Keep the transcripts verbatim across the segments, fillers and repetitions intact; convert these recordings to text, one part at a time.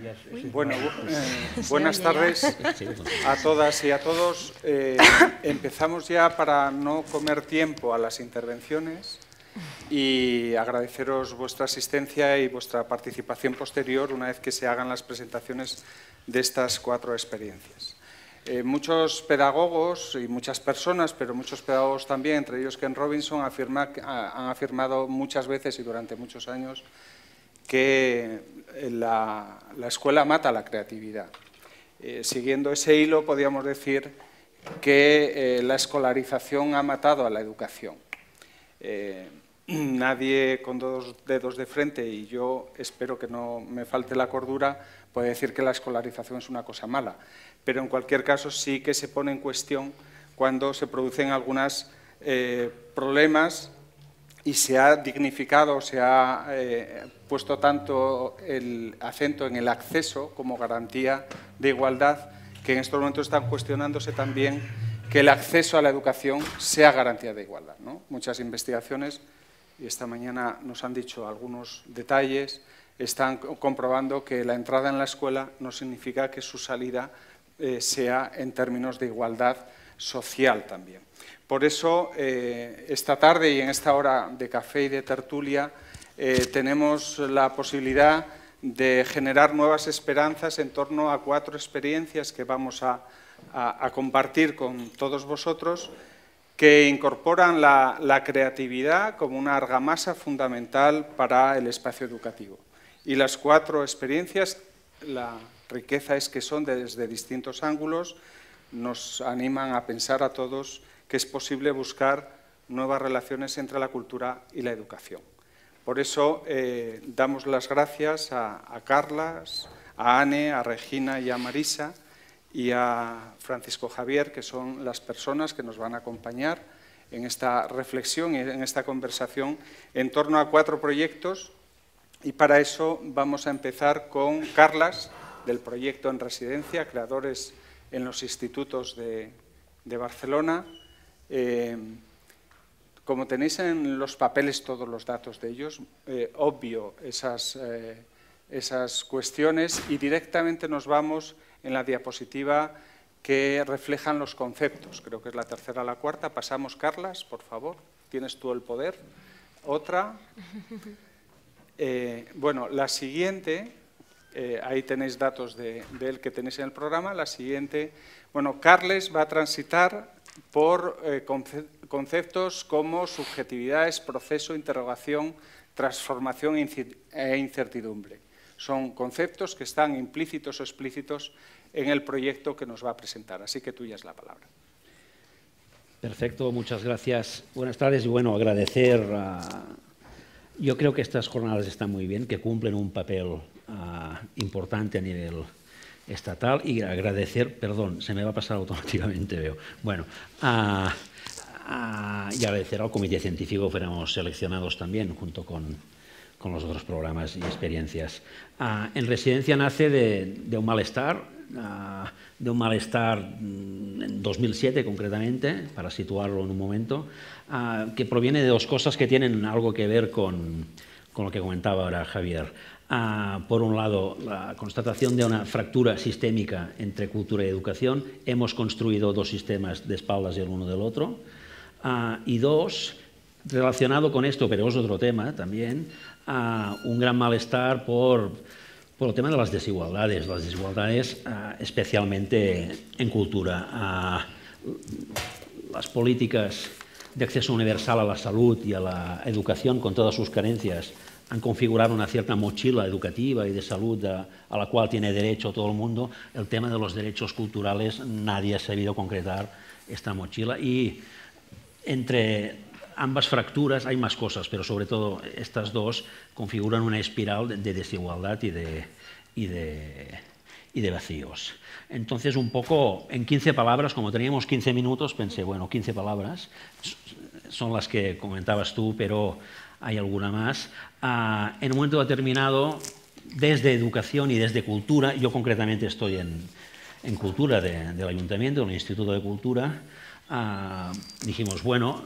Bueno, eh, buenas tardes a todas y a todos. Eh, empezamos ya para no comer tiempo a las intervenciones y agradeceros vuestra asistencia y vuestra participación posterior una vez que se hagan las presentaciones de estas cuatro experiencias. Eh, muchos pedagogos y muchas personas, pero muchos pedagogos también, entre ellos Ken Robinson, afirma, han afirmado muchas veces y durante muchos años que la, la escuela mata la creatividad. Eh, siguiendo ese hilo, podríamos decir que eh, la escolarización ha matado a la educación. Eh, nadie con dos dedos de frente, y yo espero que no me falte la cordura, puede decir que la escolarización es una cosa mala, pero en cualquier caso sí que se pone en cuestión cuando se producen algunos eh, problemas y se ha dignificado, se ha eh, puesto tanto el acento en el acceso como garantía de igualdad, que en estos momentos están cuestionándose también que el acceso a la educación sea garantía de igualdad, ¿no? Muchas investigaciones, y esta mañana nos han dicho algunos detalles, están comprobando que la entrada en la escuela no significa que su salida eh, sea en términos de igualdad social también. Por eso, eh, esta tarde y en esta hora de café y de tertulia, eh, tenemos la posibilidad de generar nuevas esperanzas en torno a cuatro experiencias que vamos a, a, a compartir con todos vosotros, que incorporan la, la creatividad como una argamasa fundamental para el espacio educativo. Y las cuatro experiencias, la riqueza es que son desde distintos ángulos, nos animan a pensar a todos que es posible buscar nuevas relaciones entre la cultura y la educación. Por eso eh, damos las gracias a, a Carlas, a Anne, a Regina y a Marisa y a Francisco Javier, que son las personas que nos van a acompañar en esta reflexión y en esta conversación en torno a cuatro proyectos. Y para eso vamos a empezar con Carlas, del proyecto En Residencia, creadores en los institutos de, de Barcelona. Eh, como tenéis en los papeles todos los datos de ellos, eh, obvio esas, eh, esas cuestiones y directamente nos vamos en la diapositiva que reflejan los conceptos. Creo que es la tercera o la cuarta. Pasamos, Carlas, por favor. Tienes tú el poder. Otra. Eh, bueno, la siguiente, eh, ahí tenéis datos de, de él que tenéis en el programa. La siguiente, bueno, Carles va a transitar por eh, conceptos como subjetividades, proceso, interrogación, transformación e incertidumbre. Son conceptos que están implícitos o explícitos en el proyecto que nos va a presentar. Así que tuya es la palabra. Perfecto, muchas gracias. Buenas tardes y bueno, agradecer. A... Yo creo que estas jornadas están muy bien, que cumplen un papel uh, importante a nivel estatal y agradecer, perdón, se me va a pasar automáticamente, veo. Bueno, uh, uh, y agradecer al comité científico que fuéramos seleccionados también junto con, con los otros programas y experiencias. Uh, en Residencia nace de, de un malestar, uh, de un malestar en dos mil siete concretamente, para situarlo en un momento, uh, que proviene de dos cosas que tienen algo que ver con, con lo que comentaba ahora Javier. Uh, por un lado, la constatación de una fractura sistémica entre cultura y educación. Hemos construido dos sistemas de espaldas el uno del otro. Uh, y dos, relacionado con esto, pero es otro tema también, uh, un gran malestar por, por el tema de las desigualdades, las desigualdades uh, especialmente en cultura. Uh, las políticas de acceso universal a la salud y a la educación, con todas sus carencias, han configurado una cierta mochila educativa y de salud a, a la cual tiene derecho todo el mundo. El tema de los derechos culturales, nadie ha sabido concretar esta mochila y entre ambas fracturas hay más cosas, pero sobre todo estas dos configuran una espiral de, de desigualdad y de, y, de, y de vacíos. Entonces, un poco en quince palabras, como teníamos quince minutos, pensé, bueno, quince palabras son las que comentabas tú, pero hay alguna más. Uh, en un momento determinado, desde educación y desde cultura, yo concretamente estoy en, en cultura de, del Ayuntamiento, en el Instituto de Cultura, uh, dijimos, bueno,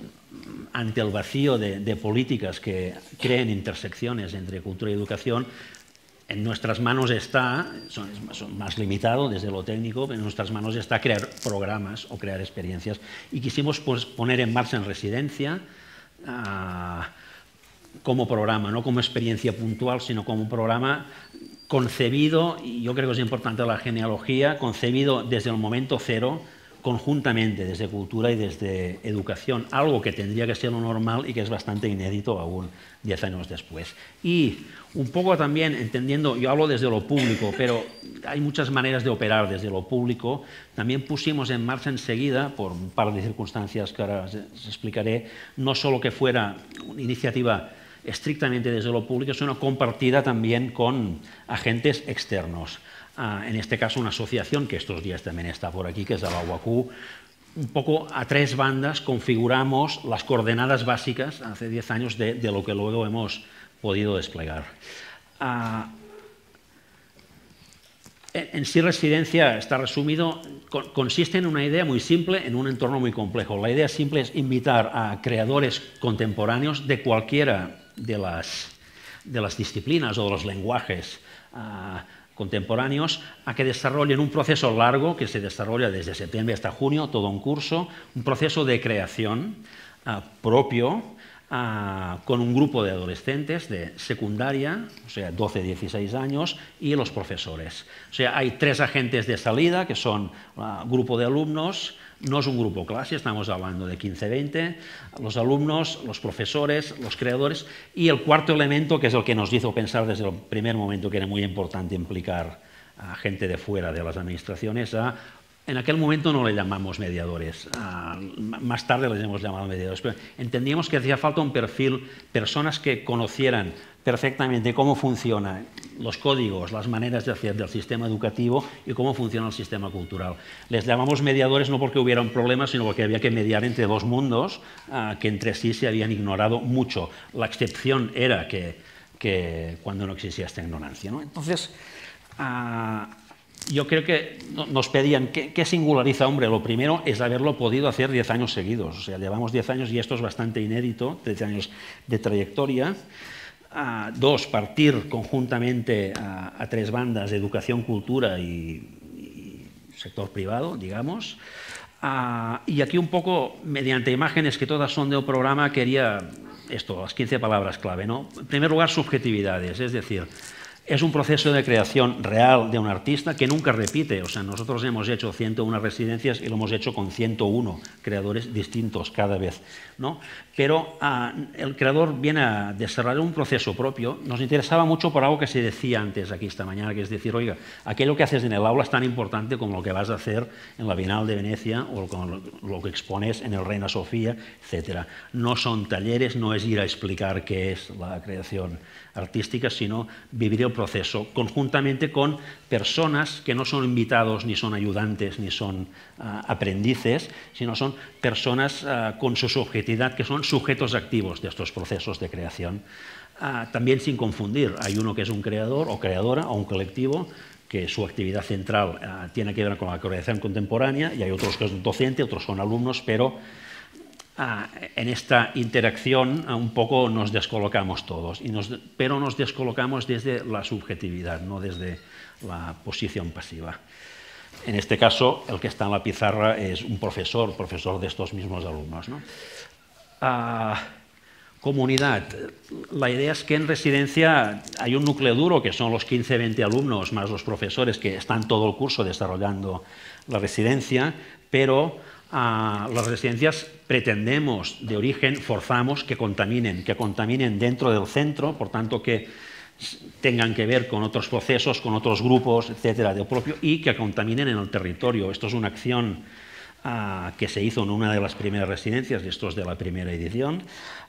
ante el vacío de, de políticas que creen intersecciones entre cultura y educación, en nuestras manos está, son, son más limitado desde lo técnico, en nuestras manos está crear programas o crear experiencias. Y quisimos pues, poner en marcha en residencia uh, como programa, no como experiencia puntual, sino como un programa concebido, y yo creo que es importante la genealogía, concebido desde el momento cero, conjuntamente desde cultura y desde educación, algo que tendría que ser lo normal y que es bastante inédito aún diez años después. Y un poco también entendiendo, yo hablo desde lo público, pero hay muchas maneras de operar desde lo público, también pusimos en marcha enseguida, por un par de circunstancias que ahora os explicaré, no solo que fuera una iniciativa estrictamente desde lo público, sino compartida también con agentes externos. Uh, en este caso una asociación que estos días también está por aquí, que es la U A Q. Un poco a tres bandas configuramos las coordenadas básicas hace diez años de, de lo que luego hemos podido desplegar. Uh, en, en sí residencia, está resumido, con, consiste en una idea muy simple en un entorno muy complejo. La idea simple es invitar a creadores contemporáneos de cualquiera de las, de las disciplinas o de los lenguajes uh, contemporáneos a que desarrollen un proceso largo que se desarrolla desde septiembre hasta junio, todo un curso, un proceso de creación uh, propio uh, con un grupo de adolescentes de secundaria, o sea, doce a dieciséis años, y los profesores. O sea, hay tres agentes de salida que son uh, grupo de alumnos. No es un grupo clase, estamos hablando de quince a veinte, los alumnos, los profesores, los creadores, y el cuarto elemento, que es el que nos hizo pensar desde el primer momento que era muy importante implicar a gente de fuera de las administraciones, a, en aquel momento no le llamamos mediadores, a, más tarde les hemos llamado mediadores, pero entendíamos que hacía falta un perfil, personas que conocieran perfectamente cómo funcionan los códigos, las maneras de hacer del sistema educativo y cómo funciona el sistema cultural. Les llamamos mediadores no porque hubiera un problema, sino porque había que mediar entre dos mundos uh, que entre sí se habían ignorado mucho. La excepción era que, que cuando no existía esta ignorancia, ¿no? Entonces, uh, yo creo que nos pedían, ¿qué, ¿qué singulariza, hombre? Lo primero es haberlo podido hacer diez años seguidos. O sea, llevamos diez años y esto es bastante inédito, diez años de trayectoria. Uh, dos, partir conjuntamente a, a tres bandas, educación, cultura y, y sector privado, digamos. Uh, y aquí un poco, mediante imágenes que todas son del programa, quería esto, las quince palabras clave, ¿no? En primer lugar, subjetividades, es decir, es un proceso de creación real de un artista que nunca repite. O sea, nosotros hemos hecho ciento una residencias y lo hemos hecho con ciento uno creadores distintos cada vez, ¿no? Pero uh, el creador viene a desarrollar un proceso propio. Nos interesaba mucho por algo que se decía antes aquí esta mañana, que es decir, oiga, aquello que haces en el aula es tan importante como lo que vas a hacer en la Bienal de Venecia o con lo que expones en el Reina Sofía, etcétera. No son talleres, no es ir a explicar qué es la creación artística, sino vivir el proceso conjuntamente con personas que no son invitados, ni son ayudantes, ni son uh, aprendices, sino son personas uh, con su subjetividad, que son sujetos activos de estos procesos de creación. Uh, también sin confundir, hay uno que es un creador o creadora o un colectivo que su actividad central uh, tiene que ver con la creación contemporánea, y hay otros que son docentes, otros son alumnos, pero Ah, en esta interacción ah, un poco nos descolocamos todos, y nos, pero nos descolocamos desde la subjetividad, no desde la posición pasiva. En este caso, el que está en la pizarra es un profesor, profesor de estos mismos alumnos, ¿no? Ah, comunidad. La idea es que en residencia hay un núcleo duro, que son los quince a veinte alumnos, más los profesores que están todo el curso desarrollando la residencia, pero Uh, las residencias pretendemos, de origen, forzamos que contaminen, que contaminen dentro del centro, por tanto que tengan que ver con otros procesos, con otros grupos, etcétera, del propio, y que contaminen en el territorio. Esto es una acción uh, que se hizo en una de las primeras residencias, y esto es de la primera edición.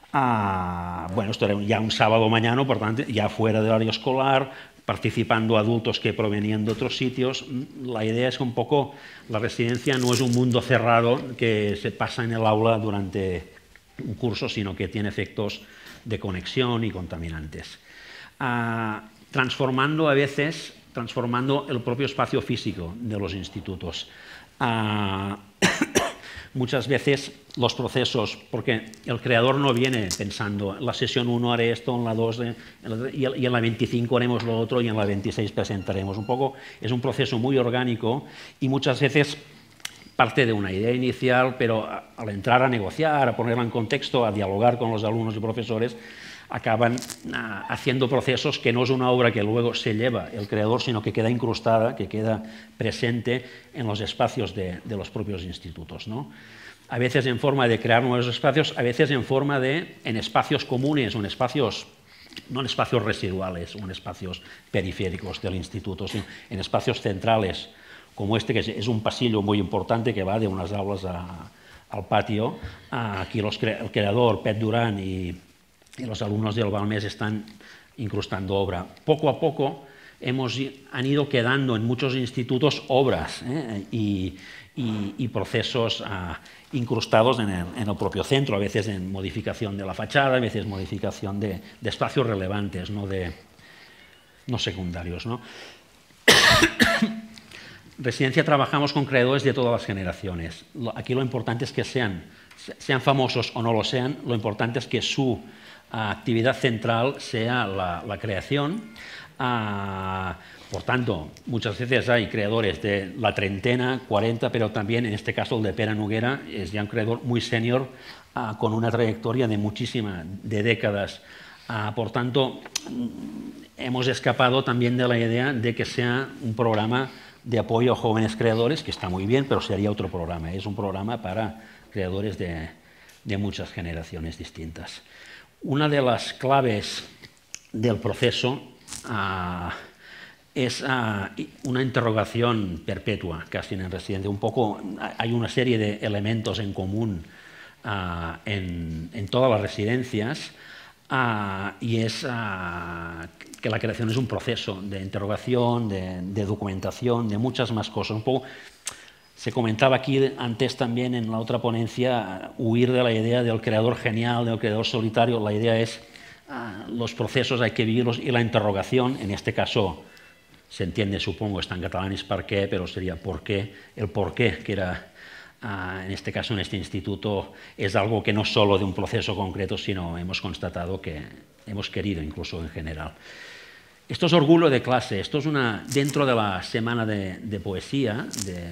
Uh, bueno, esto era ya un sábado mañana, por tanto, ya fuera del horario escolar, participando adultos que provenían de otros sitios. La idea es que un poco la residencia no es un mundo cerrado que se pasa en el aula durante un curso, sino que tiene efectos de conexión y contaminantes. Uh, transformando a veces, transformando el propio espacio físico de los institutos. Uh, muchas veces los procesos, porque el creador no viene pensando, en la sesión uno haré esto, en la dos, en la, y en la veinticinco haremos lo otro y en la veintiséis presentaremos. Un poco, es un proceso muy orgánico y muchas veces parte de una idea inicial, pero al entrar a negociar, a ponerla en contexto, a dialogar con los alumnos y profesores, acaban uh, haciendo procesos que no es una obra que luego se lleva el creador, sino que queda incrustada, que queda presente en los espacios de, de los propios institutos, ¿no? A veces en forma de crear nuevos espacios, a veces en forma de, en espacios comunes o en espacios, no en espacios residuales o en espacios periféricos del instituto, sino en espacios centrales, como este, que es un pasillo muy importante que va de unas aulas a, al patio. Aquí los cre el creador, Pet Duran y y los alumnos del Balmes están incrustando obra. Poco a poco hemos, han ido quedando en muchos institutos obras ¿eh? y, y, y procesos uh, incrustados en el, en el propio centro, a veces en modificación de la fachada, a veces modificación de, de espacios relevantes, no, de, no secundarios, ¿no? Residencia trabajamos con creadores de todas las generaciones. Aquí lo importante es que sean, sean famosos o no lo sean, lo importante es que su actividad central sea la, la creación. Uh, por tanto, muchas veces hay creadores de la treintena, cuarenta, pero también en este caso el de Pere Noguera es ya un creador muy senior uh, con una trayectoria de muchísimas, de décadas. Uh, por tanto, hemos escapado también de la idea de que sea un programa de apoyo a jóvenes creadores, que está muy bien, pero sería otro programa. Es un programa para creadores de, de muchas generaciones distintas. Una de las claves del proceso uh, es uh, una interrogación perpetua, casi en residencia. Un poco, hay una serie de elementos en común uh, en, en todas las residencias uh, y es uh, que la creación es un proceso de interrogación, de, de documentación, de muchas más cosas. Un poco, se comentaba aquí antes también en la otra ponencia, huir de la idea del creador genial, del creador solitario. La idea es, uh, los procesos hay que vivirlos y la interrogación, en este caso se entiende, supongo, está en catalán es per qué, pero sería por qué, el por qué, que era, uh, en este caso, en este instituto, es algo que no solo de un proceso concreto, sino hemos constatado que hemos querido incluso en general. Esto es orgullo de clase, esto es una, dentro de la Semana de, de Poesía de,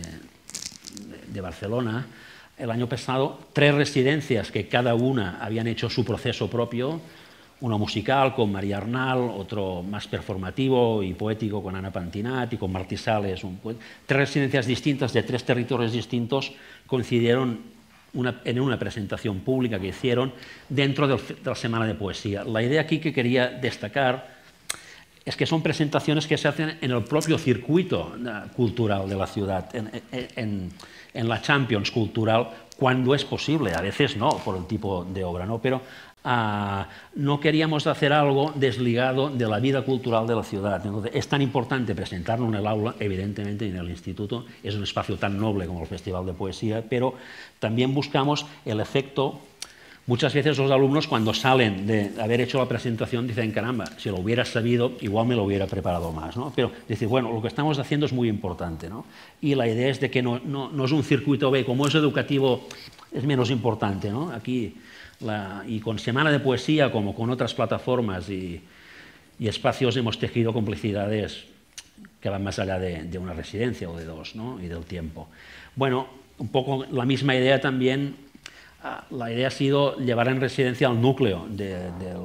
de Barcelona, el año pasado, tres residencias que cada una habían hecho su proceso propio, uno musical con María Arnal, otro más performativo y poético con Ana Pantinat y con Martí Sales. Un, tres residencias distintas de tres territorios distintos coincidieron una, en una presentación pública que hicieron dentro del, de la Semana de Poesía. La idea aquí que quería destacar es que son presentaciones que se hacen en el propio circuito uh, cultural de la ciudad, en, en, en la Champions cultural, cuando es posible, a veces no, por el tipo de obra, ¿no? Pero uh, no queríamos hacer algo desligado de la vida cultural de la ciudad. Entonces, es tan importante presentarlo en el aula, evidentemente en el instituto, es un espacio tan noble como el Festival de Poesía, pero también buscamos el efecto. Muchas veces los alumnos, cuando salen de haber hecho la presentación, dicen, caramba, si lo hubiera sabido, igual me lo hubiera preparado más, ¿no? Pero decir, bueno, lo que estamos haciendo es muy importante, ¿no? Y la idea es de que no, no, no es un circuito B, como es educativo, es menos importante, ¿no? Aquí, la, y con Semana de Poesía, como con otras plataformas y, y espacios, hemos tejido complicidades que van más allá de, de una residencia o de dos, ¿no? Y del tiempo. Bueno, un poco la misma idea también. La idea ha sido llevar en residencia al núcleo de, del,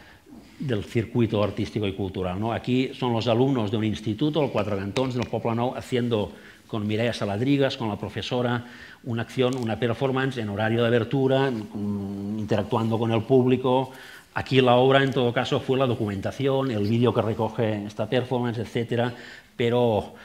del circuito artístico y cultural, ¿no? Aquí son los alumnos de un instituto, el Quatre Cantons del Poble Nou, haciendo con Mireia Saladrigas, con la profesora, una acción, una performance en horario de abertura, interactuando con el público. Aquí la obra, en todo caso, fue la documentación, el vídeo que recoge esta performance, etcétera, pero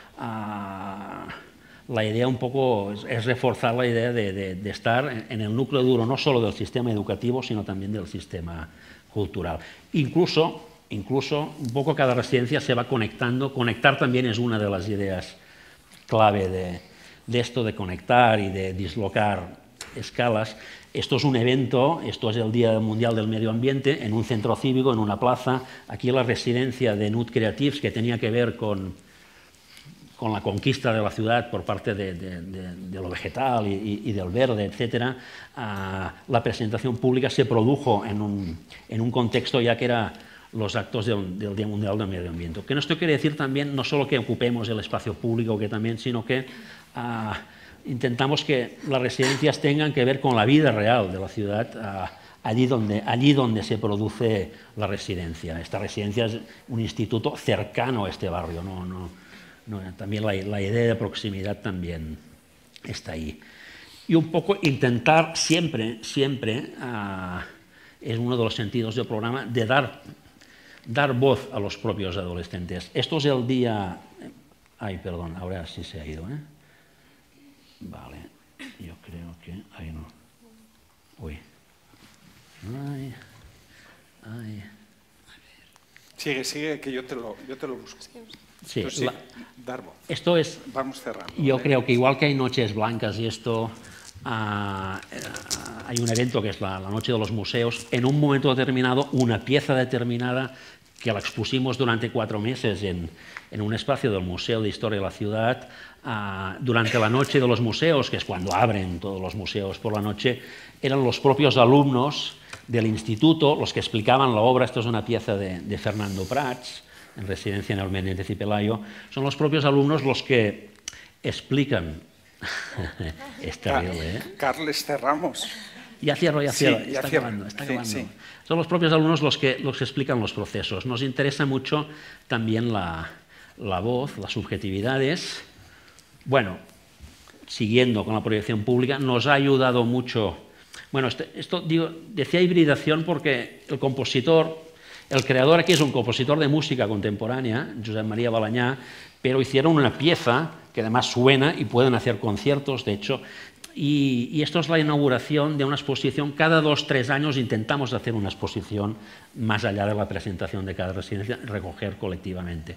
Uh, la idea un poco es, es reforzar la idea de, de, de estar en el núcleo duro no solo del sistema educativo, sino también del sistema cultural. Incluso, incluso un poco cada residencia se va conectando. Conectar también es una de las ideas clave de, de esto de conectar y de dislocar escalas. Esto es un evento, esto es el Día Mundial del Medio Ambiente, en un centro cívico, en una plaza. Aquí la residencia de Nut Creatives, que tenía que ver con con la conquista de la ciudad por parte de, de, de, de lo vegetal y, y del verde, etcétera, uh, la presentación pública se produjo en un, en un contexto ya que era los actos del, del Día Mundial del Medio Ambiente. Que esto quiere decir también no solo que ocupemos el espacio público, que también, sino que uh, intentamos que las residencias tengan que ver con la vida real de la ciudad, uh, allí, donde, allí donde se produce la residencia. Esta residencia es un instituto cercano a este barrio, no, no, no, también la, la idea de proximidad también está ahí. Y un poco intentar siempre, siempre, uh, es uno de los sentidos del programa, de dar, dar voz a los propios adolescentes. Esto es el día... Ay, perdón, ahora sí se ha ido, ¿eh? Vale, yo creo que... Ahí no. Uy. Ay, ay. Sigue, sigue, que yo te lo, yo te lo busco. Sí, sí la, dar voz. Esto es... Vamos cerrando. Yo ¿vale? creo que igual que hay noches blancas y esto... Uh, uh, hay un evento que es la, la Noche de los Museos, en un momento determinado, una pieza determinada que la expusimos durante cuatro meses en, en un espacio del Museo de Historia de la Ciudad, uh, durante la Noche de los Museos, que es cuando abren todos los museos por la noche, eran los propios alumnos del instituto los que explicaban la obra. Esto es una pieza de, de Fernando Prats, en residencia en el Menéndez y Pelayo. Son los propios alumnos los que explican. Es terrible, ¿eh? Carles, cerramos. Ya cierro, ya cierro. Sí, ya está cierro. acabando, está Sí, acabando. sí. Son los propios alumnos los que, los que explican los procesos. Nos interesa mucho también la, la voz, las subjetividades. Bueno, siguiendo con la proyección pública, nos ha ayudado mucho. Bueno, esto, esto digo, decía hibridación porque el compositor, el creador aquí es un compositor de música contemporánea, Josep María Balañá, pero hicieron una pieza que además suena y pueden hacer conciertos, de hecho, y, y esto es la inauguración de una exposición. Cada dos, tres años intentamos hacer una exposición más allá de la presentación de cada residencia, recoger colectivamente.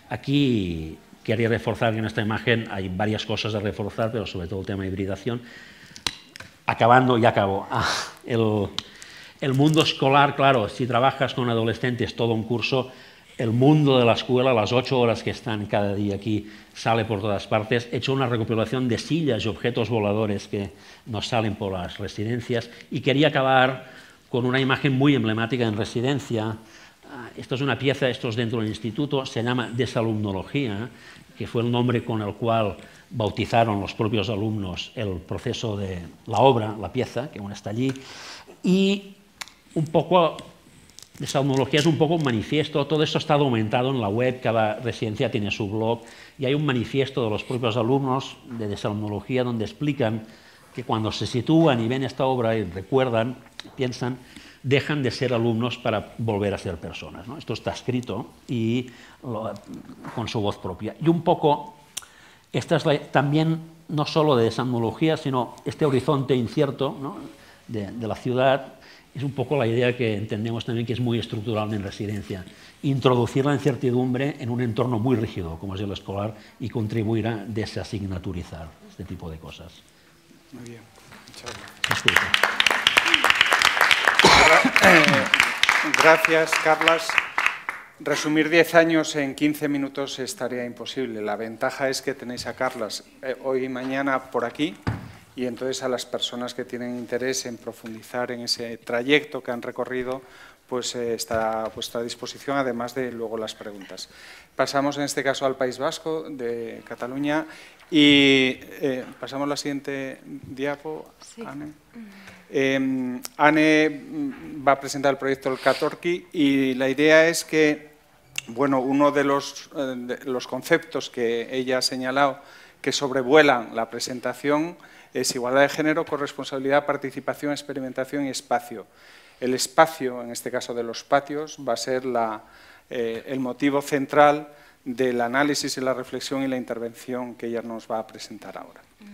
Aquí quería reforzar que en esta imagen hay varias cosas a reforzar, pero sobre todo el tema de hibridación. Acabando, y acabo. Ah, el, el mundo escolar, claro, si trabajas con adolescentes todo un curso, el mundo de la escuela, las ocho horas que están cada día aquí, sale por todas partes. He hecho una recopilación de sillas y objetos voladores que nos salen por las residencias y quería acabar con una imagen muy emblemática en residencia. Esto es una pieza, esto es dentro del instituto, se llama Desalumnología, que fue el nombre con el cual bautizaron los propios alumnos el proceso de la obra, la pieza, que aún está allí, y un poco... Desalumnología es un poco un manifiesto, todo esto está documentado en la web, cada residencia tiene su blog, y hay un manifiesto de los propios alumnos de Desalumnología donde explican que cuando se sitúan y ven esta obra y recuerdan, piensan, dejan de ser alumnos para volver a ser personas, ¿no? Esto está escrito y lo, con su voz propia. Y un poco, esta es la, también no solo de Desalumnología, sino este horizonte incierto, ¿no? de, de la ciudad. Es un poco la idea que entendemos también que es muy estructural en residencia. Introducir la incertidumbre en un entorno muy rígido, como es el escolar, y contribuir a desasignaturizar este tipo de cosas. Muy bien, muchas gracias. Gracias, Carlas. Resumir diez años en quince minutos estaría imposible. La ventaja es que tenéis a Carlas eh, hoy y mañana por aquí. Y entonces a las personas que tienen interés en profundizar en ese trayecto que han recorrido, pues eh, está a vuestra disposición, además de luego las preguntas. Pasamos en este caso al País Vasco, de Cataluña, y eh, pasamos a la siguiente diapo, sí. Anne. Eh, Anne va a presentar el proyecto del Catorki y la idea es que, bueno, uno de los, eh, de los conceptos que ella ha señalado que sobrevuelan la presentación es igualdad de género, corresponsabilidad, participación, experimentación y espacio. El espacio, en este caso de los patios, va a ser la, eh, el motivo central del análisis y la reflexión y la intervención que ella nos va a presentar ahora. Vale.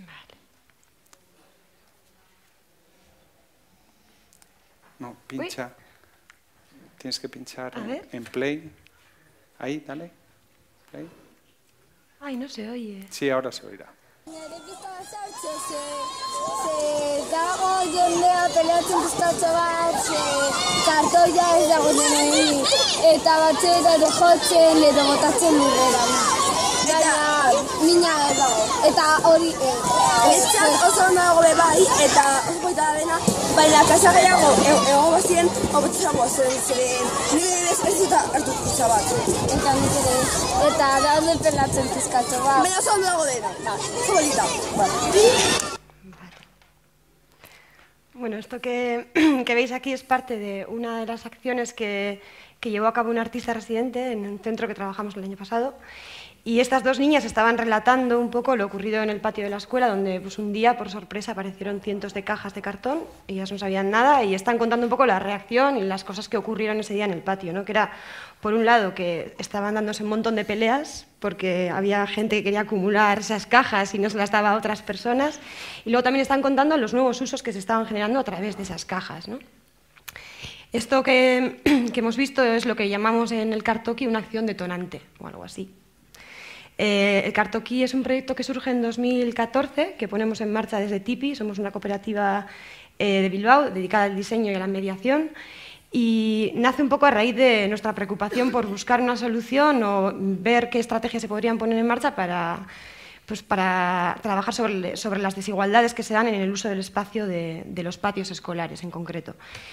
No, pincha. Uy. Tienes que pinchar en, en play. Ahí, dale. Play. Ay, no se oye. Sí, ahora se oirá. dago jendea peleatzen pizkatxo bat, kartoia ez dago denei, eta batxera jotzen edo botatzen lurrera. baina mina ez dago. Eta hori... Etxat oso nago bai, eta oso goita da dena, baina kasa gehiago ego bazien, hobetxago zen, ziren, nire ez dut hartu pizza bat. Eta nik ere, eta daude pelatzen pizkatxo bat. Baina oso ondo dago dena, oso bolita. Bueno, esto que, que veis aquí es parte de una de las acciones que, que llevó a cabo un artista residente en un centro que trabajamos el año pasado. Y estas dos niñas estaban relatando un poco lo ocurrido en el patio de la escuela, donde pues, un día, por sorpresa, aparecieron cientos de cajas de cartón, ellas no sabían nada, y están contando un poco la reacción y las cosas que ocurrieron ese día en el patio, ¿no? Que era, por un lado, que estaban dándose un montón de peleas, porque había gente que quería acumular esas cajas y no se las daba a otras personas, y luego también están contando los nuevos usos que se estaban generando a través de esas cajas, ¿no? Esto que, que hemos visto es lo que llamamos en el Kartoki una acción detonante, o algo así. Eh, el Kartoki es un proyecto que surge en dos mil catorce, que ponemos en marcha desde Tipi, somos una cooperativa eh, de Bilbao dedicada al diseño y a la mediación, y nace un poco a raíz de nuestra preocupación por buscar una solución o ver qué estrategias se podrían poner en marcha para, pues, para trabajar sobre, sobre las desigualdades que se dan en el uso del espacio de, de los patios escolares en concreto.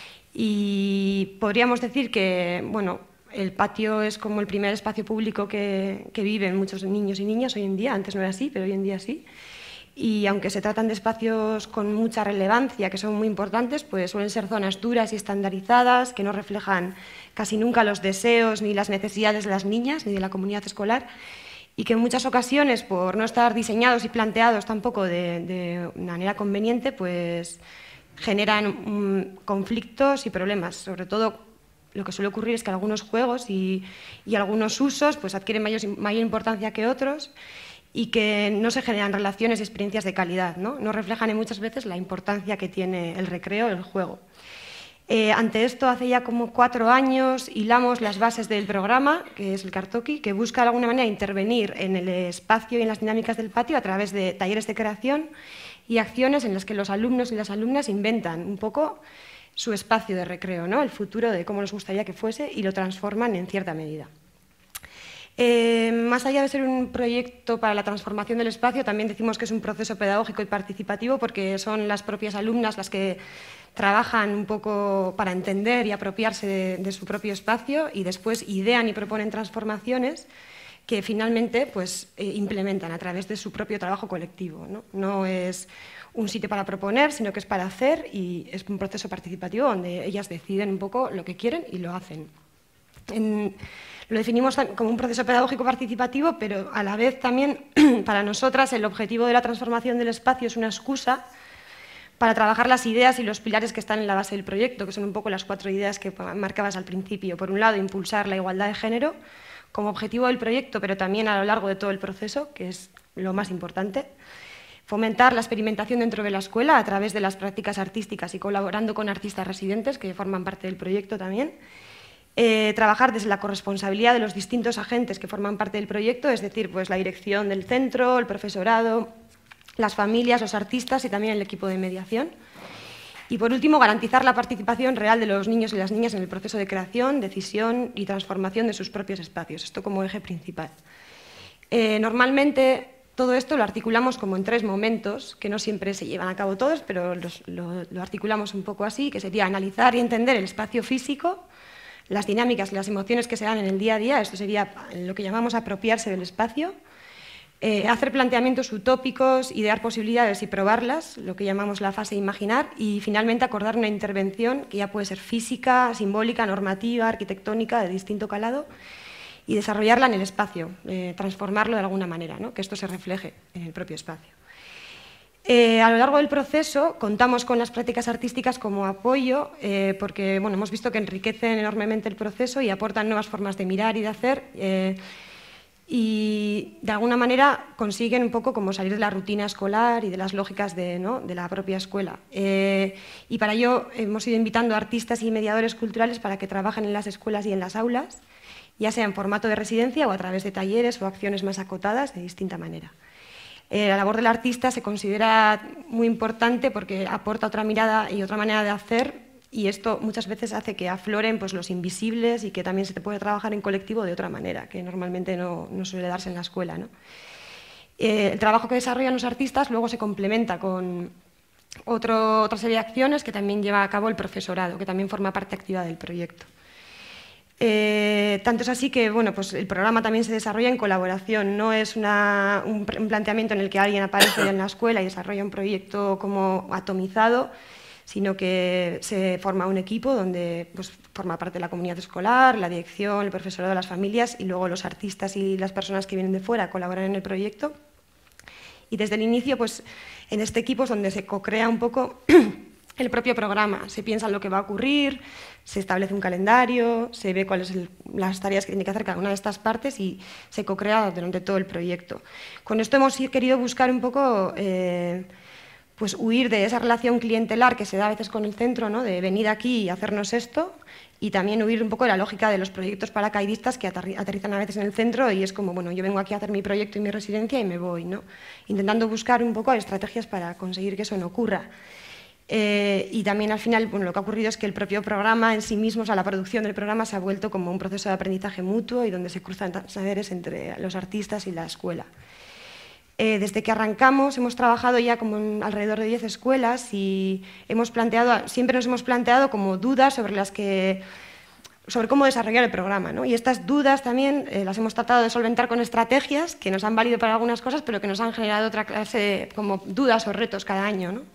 Y podríamos decir que, bueno, el patio es como el primer espacio público que, que viven muchos niños y niñas hoy en día. Antes no era así, pero hoy en día sí. Y aunque se tratan de espacios con mucha relevancia, que son muy importantes, pues suelen ser zonas duras y estandarizadas, que no reflejan casi nunca los deseos ni las necesidades de las niñas ni de la comunidad escolar, y que en muchas ocasiones, por no estar diseñados y planteados tampoco de, de manera conveniente, pues generan um, conflictos y problemas, sobre todo. Lo que suele ocurrir es que algunos juegos y, y algunos usos pues, adquieren mayor, mayor importancia que otros y que no se generan relaciones y experiencias de calidad, ¿no? No reflejan en muchas veces la importancia que tiene el recreo, el juego. Eh, ante esto, hace ya como cuatro años hilamos las bases del programa, que es el Kartoki, que busca de alguna manera intervenir en el espacio y en las dinámicas del patio a través de talleres de creación y acciones en las que los alumnos y las alumnas inventan un poco su espacio de recreo, ¿no? El futuro de cómo nos gustaría que fuese, y lo transforman en cierta medida. Eh, más allá de ser un proyecto para la transformación del espacio, también decimos que es un proceso pedagógico y participativo, porque son las propias alumnas las que trabajan un poco para entender y apropiarse de, de su propio espacio, y después idean y proponen transformaciones que finalmente pues, eh, implementan a través de su propio trabajo colectivo, ¿no? No es un sitio para proponer, sino que es para hacer, y es un proceso participativo donde ellas deciden un poco lo que quieren y lo hacen. En, lo definimos como un proceso pedagógico participativo, pero a la vez también para nosotras el objetivo de la transformación del espacio es una excusa para trabajar las ideas y los pilares que están en la base del proyecto, que son un poco las cuatro ideas que marcabas al principio. Por un lado, impulsar la igualdad de género como objetivo del proyecto, pero también a lo largo de todo el proceso, que es lo más importante. Fomentar la experimentación dentro de la escuela a través de las prácticas artísticas y colaborando con artistas residentes que forman parte del proyecto también. Eh, trabajar desde la corresponsabilidad de los distintos agentes que forman parte del proyecto, es decir, pues, la dirección del centro, el profesorado, las familias, los artistas y también el equipo de mediación. Y por último, garantizar la participación real de los niños y las niñas en el proceso de creación, decisión y transformación de sus propios espacios, esto como eje principal. Eh, normalmente todo esto lo articulamos como en tres momentos, que no siempre se llevan a cabo todos, pero los, lo, lo articulamos un poco así, que sería analizar y entender el espacio físico, las dinámicas y las emociones que se dan en el día a día, esto sería lo que llamamos apropiarse del espacio, eh, hacer planteamientos utópicos, idear posibilidades y probarlas, lo que llamamos la fase imaginar, y finalmente acordar una intervención que ya puede ser física, simbólica, normativa, arquitectónica, de distinto calado, y desarrollarla en el espacio, eh, transformarlo de alguna manera, ¿no? Que esto se refleje en el propio espacio. Eh, a lo largo del proceso contamos con las prácticas artísticas como apoyo, eh, porque bueno, hemos visto que enriquecen enormemente el proceso y aportan nuevas formas de mirar y de hacer, eh, y de alguna manera consiguen un poco como salir de la rutina escolar y de las lógicas de, ¿no? de la propia escuela. Eh, y para ello hemos ido invitando a artistas y mediadores culturales para que trabajen en las escuelas y en las aulas, ya sea en formato de residencia o a través de talleres o acciones más acotadas de distinta manera. Eh, la labor del artista se considera muy importante porque aporta otra mirada y otra manera de hacer, y esto muchas veces hace que afloren pues, los invisibles y que también se te puede trabajar en colectivo de otra manera, que normalmente no, no suele darse en la escuela, ¿no? Eh, el trabajo que desarrollan los artistas luego se complementa con otro, otra serie de acciones que también lleva a cabo el profesorado, que también forma parte activa del proyecto. Eh, tanto es así que bueno, pues el programa también se desarrolla en colaboración, no es una, un, un planteamiento en el que alguien aparece en la escuela y desarrolla un proyecto como atomizado, sino que se forma un equipo donde pues, forma parte la comunidad escolar, la dirección, el profesorado, las familias y luego los artistas y las personas que vienen de fuera colaboran en el proyecto. Y desde el inicio, pues, en este equipo es donde se co-crea un poco el propio programa, se piensa en lo que va a ocurrir, se establece un calendario, se ve cuáles son las tareas que tiene que hacer cada una de estas partes y se co-crea durante todo el proyecto. Con esto hemos querido buscar un poco, eh, pues huir de esa relación clientelar que se da a veces con el centro, ¿no? De venir aquí y hacernos esto, y también huir un poco de la lógica de los proyectos paracaidistas que aterrizan a veces en el centro y es como, bueno, yo vengo aquí a hacer mi proyecto y mi residencia y me voy, ¿no? Intentando buscar un poco estrategias para conseguir que eso no ocurra. Eh, y también al final bueno, lo que ha ocurrido es que el propio programa en sí mismo, o sea, la producción del programa se ha vuelto como un proceso de aprendizaje mutuo y donde se cruzan saberes entre los artistas y la escuela. Eh, desde que arrancamos hemos trabajado ya como en alrededor de diez escuelas y hemos planteado, siempre nos hemos planteado como dudas sobre las que sobre cómo desarrollar el programa, ¿no? Y estas dudas también eh, las hemos tratado de solventar con estrategias que nos han valido para algunas cosas, pero que nos han generado otra clase de como dudas o retos cada año, ¿no?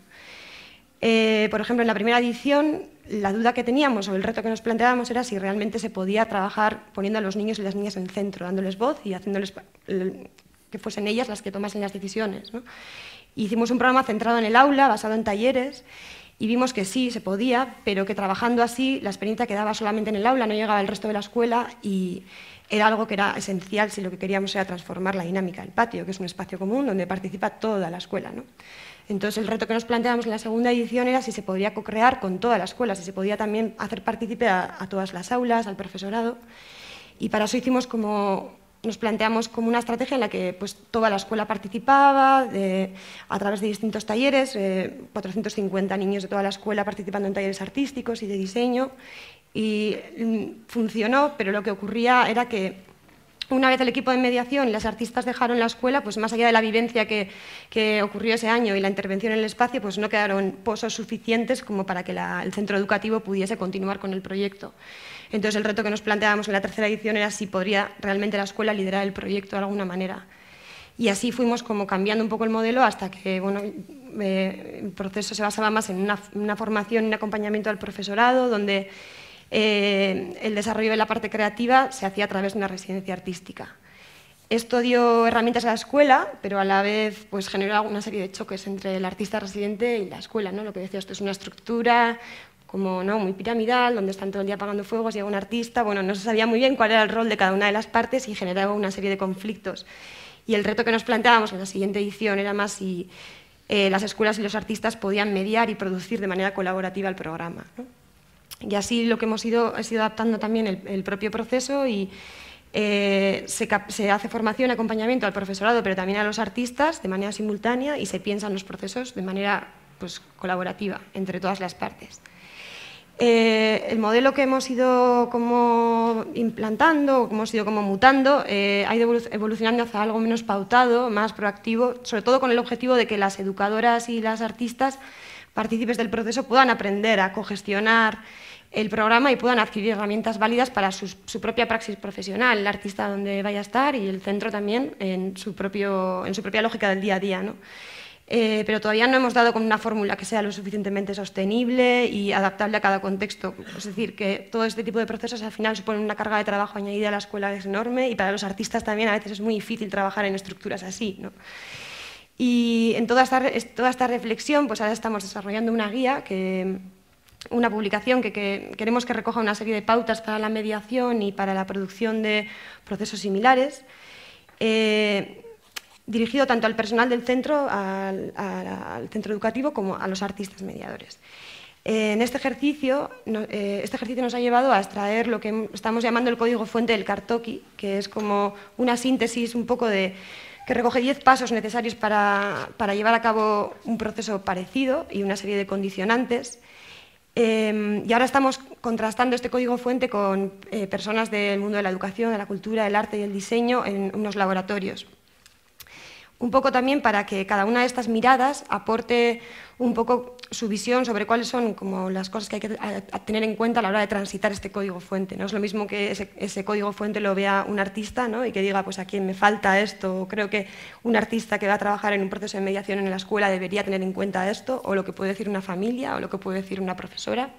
Eh, por ejemplo, en la primera edición, la duda que teníamos o el reto que nos planteábamos era si realmente se podía trabajar poniendo a los niños y las niñas en el centro, dándoles voz y haciéndoles que fuesen ellas las que tomasen las decisiones, ¿no? Hicimos un programa centrado en el aula, basado en talleres, y vimos que sí, se podía, pero que trabajando así la experiencia quedaba solamente en el aula, no llegaba al resto de la escuela y era algo que era esencial si lo que queríamos era transformar la dinámica del patio, que es un espacio común donde participa toda la escuela, ¿no? Entonces, el reto que nos planteamos en la segunda edición era si se podía co-crear con toda la escuela, si se podía también hacer partícipe a, a todas las aulas, al profesorado. Y para eso hicimos como, nos planteamos como una estrategia en la que pues, toda la escuela participaba de, a través de distintos talleres, eh, cuatrocientos cincuenta niños de toda la escuela participando en talleres artísticos y de diseño. Y mm, funcionó, pero lo que ocurría era que una vez el equipo de mediación y las artistas dejaron la escuela, pues más allá de la vivencia que, que ocurrió ese año y la intervención en el espacio, pues no quedaron pozos suficientes como para que la, el centro educativo pudiese continuar con el proyecto. Entonces el reto que nos planteábamos en la tercera edición era si podría realmente la escuela liderar el proyecto de alguna manera. Y así fuimos como cambiando un poco el modelo hasta que bueno, eh, el proceso se basaba más en una, una formación y un acompañamiento al profesorado, donde Eh, el desarrollo de la parte creativa se hacía a través de una residencia artística. Esto dio herramientas a la escuela, pero a la vez pues, generó una serie de choques entre el artista residente y la escuela, ¿no? Lo que decía, esto es una estructura como, ¿no? muy piramidal, donde están todo el día apagando fuegos, llega un artista, bueno, no se sabía muy bien cuál era el rol de cada una de las partes y generaba una serie de conflictos. Y el reto que nos planteábamos en la siguiente edición era más si eh, las escuelas y los artistas podían mediar y producir de manera colaborativa el programa, ¿no? Y así lo que hemos ido es ido adaptando también el, el propio proceso y eh, se, se hace formación y acompañamiento al profesorado, pero también a los artistas de manera simultánea y se piensan los procesos de manera pues, colaborativa entre todas las partes. Eh, el modelo que hemos ido como implantando, que hemos ido como mutando, eh, ha ido evolucionando hacia algo menos pautado, más proactivo, sobre todo con el objetivo de que las educadoras y las artistas partícipes del proceso puedan aprender a cogestionar el programa y puedan adquirir herramientas válidas para su, su propia praxis profesional, el artista donde vaya a estar y el centro también en su, propio, en su propia lógica del día a día, ¿no? Eh, pero todavía no hemos dado con una fórmula que sea lo suficientemente sostenible y adaptable a cada contexto. Es decir, que todo este tipo de procesos al final suponen una carga de trabajo añadida a la escuela es enorme y para los artistas también a veces es muy difícil trabajar en estructuras así, ¿no? Y en toda esta, toda esta reflexión, pues ahora estamos desarrollando una guía, que, una publicación que, que queremos que recoja una serie de pautas para la mediación y para la producción de procesos similares, eh, dirigido tanto al personal del centro, al, al, al centro educativo, como a los artistas mediadores. Eh, en este ejercicio, no, eh, este ejercicio nos ha llevado a extraer lo que estamos llamando el código fuente del Kartoki, que es como una síntesis un poco de que recoge diez pasos necesarios para, para llevar a cabo un proceso parecido y una serie de condicionantes. Eh, y ahora estamos contrastando este código fuente con eh, personas del mundo de la educación, de la cultura, del arte y el diseño en unos laboratorios. Un poco también para que cada una de estas miradas aporte un poco su visión sobre cuáles son como las cosas que hay que tener en cuenta a la hora de transitar este código fuente. No es lo mismo que ese, ese código fuente lo vea un artista, ¿no? Y que diga, pues aquí me falta esto, o creo que un artista que va a trabajar en un proceso de mediación en la escuela debería tener en cuenta esto, o lo que puede decir una familia, o lo que puede decir una profesora.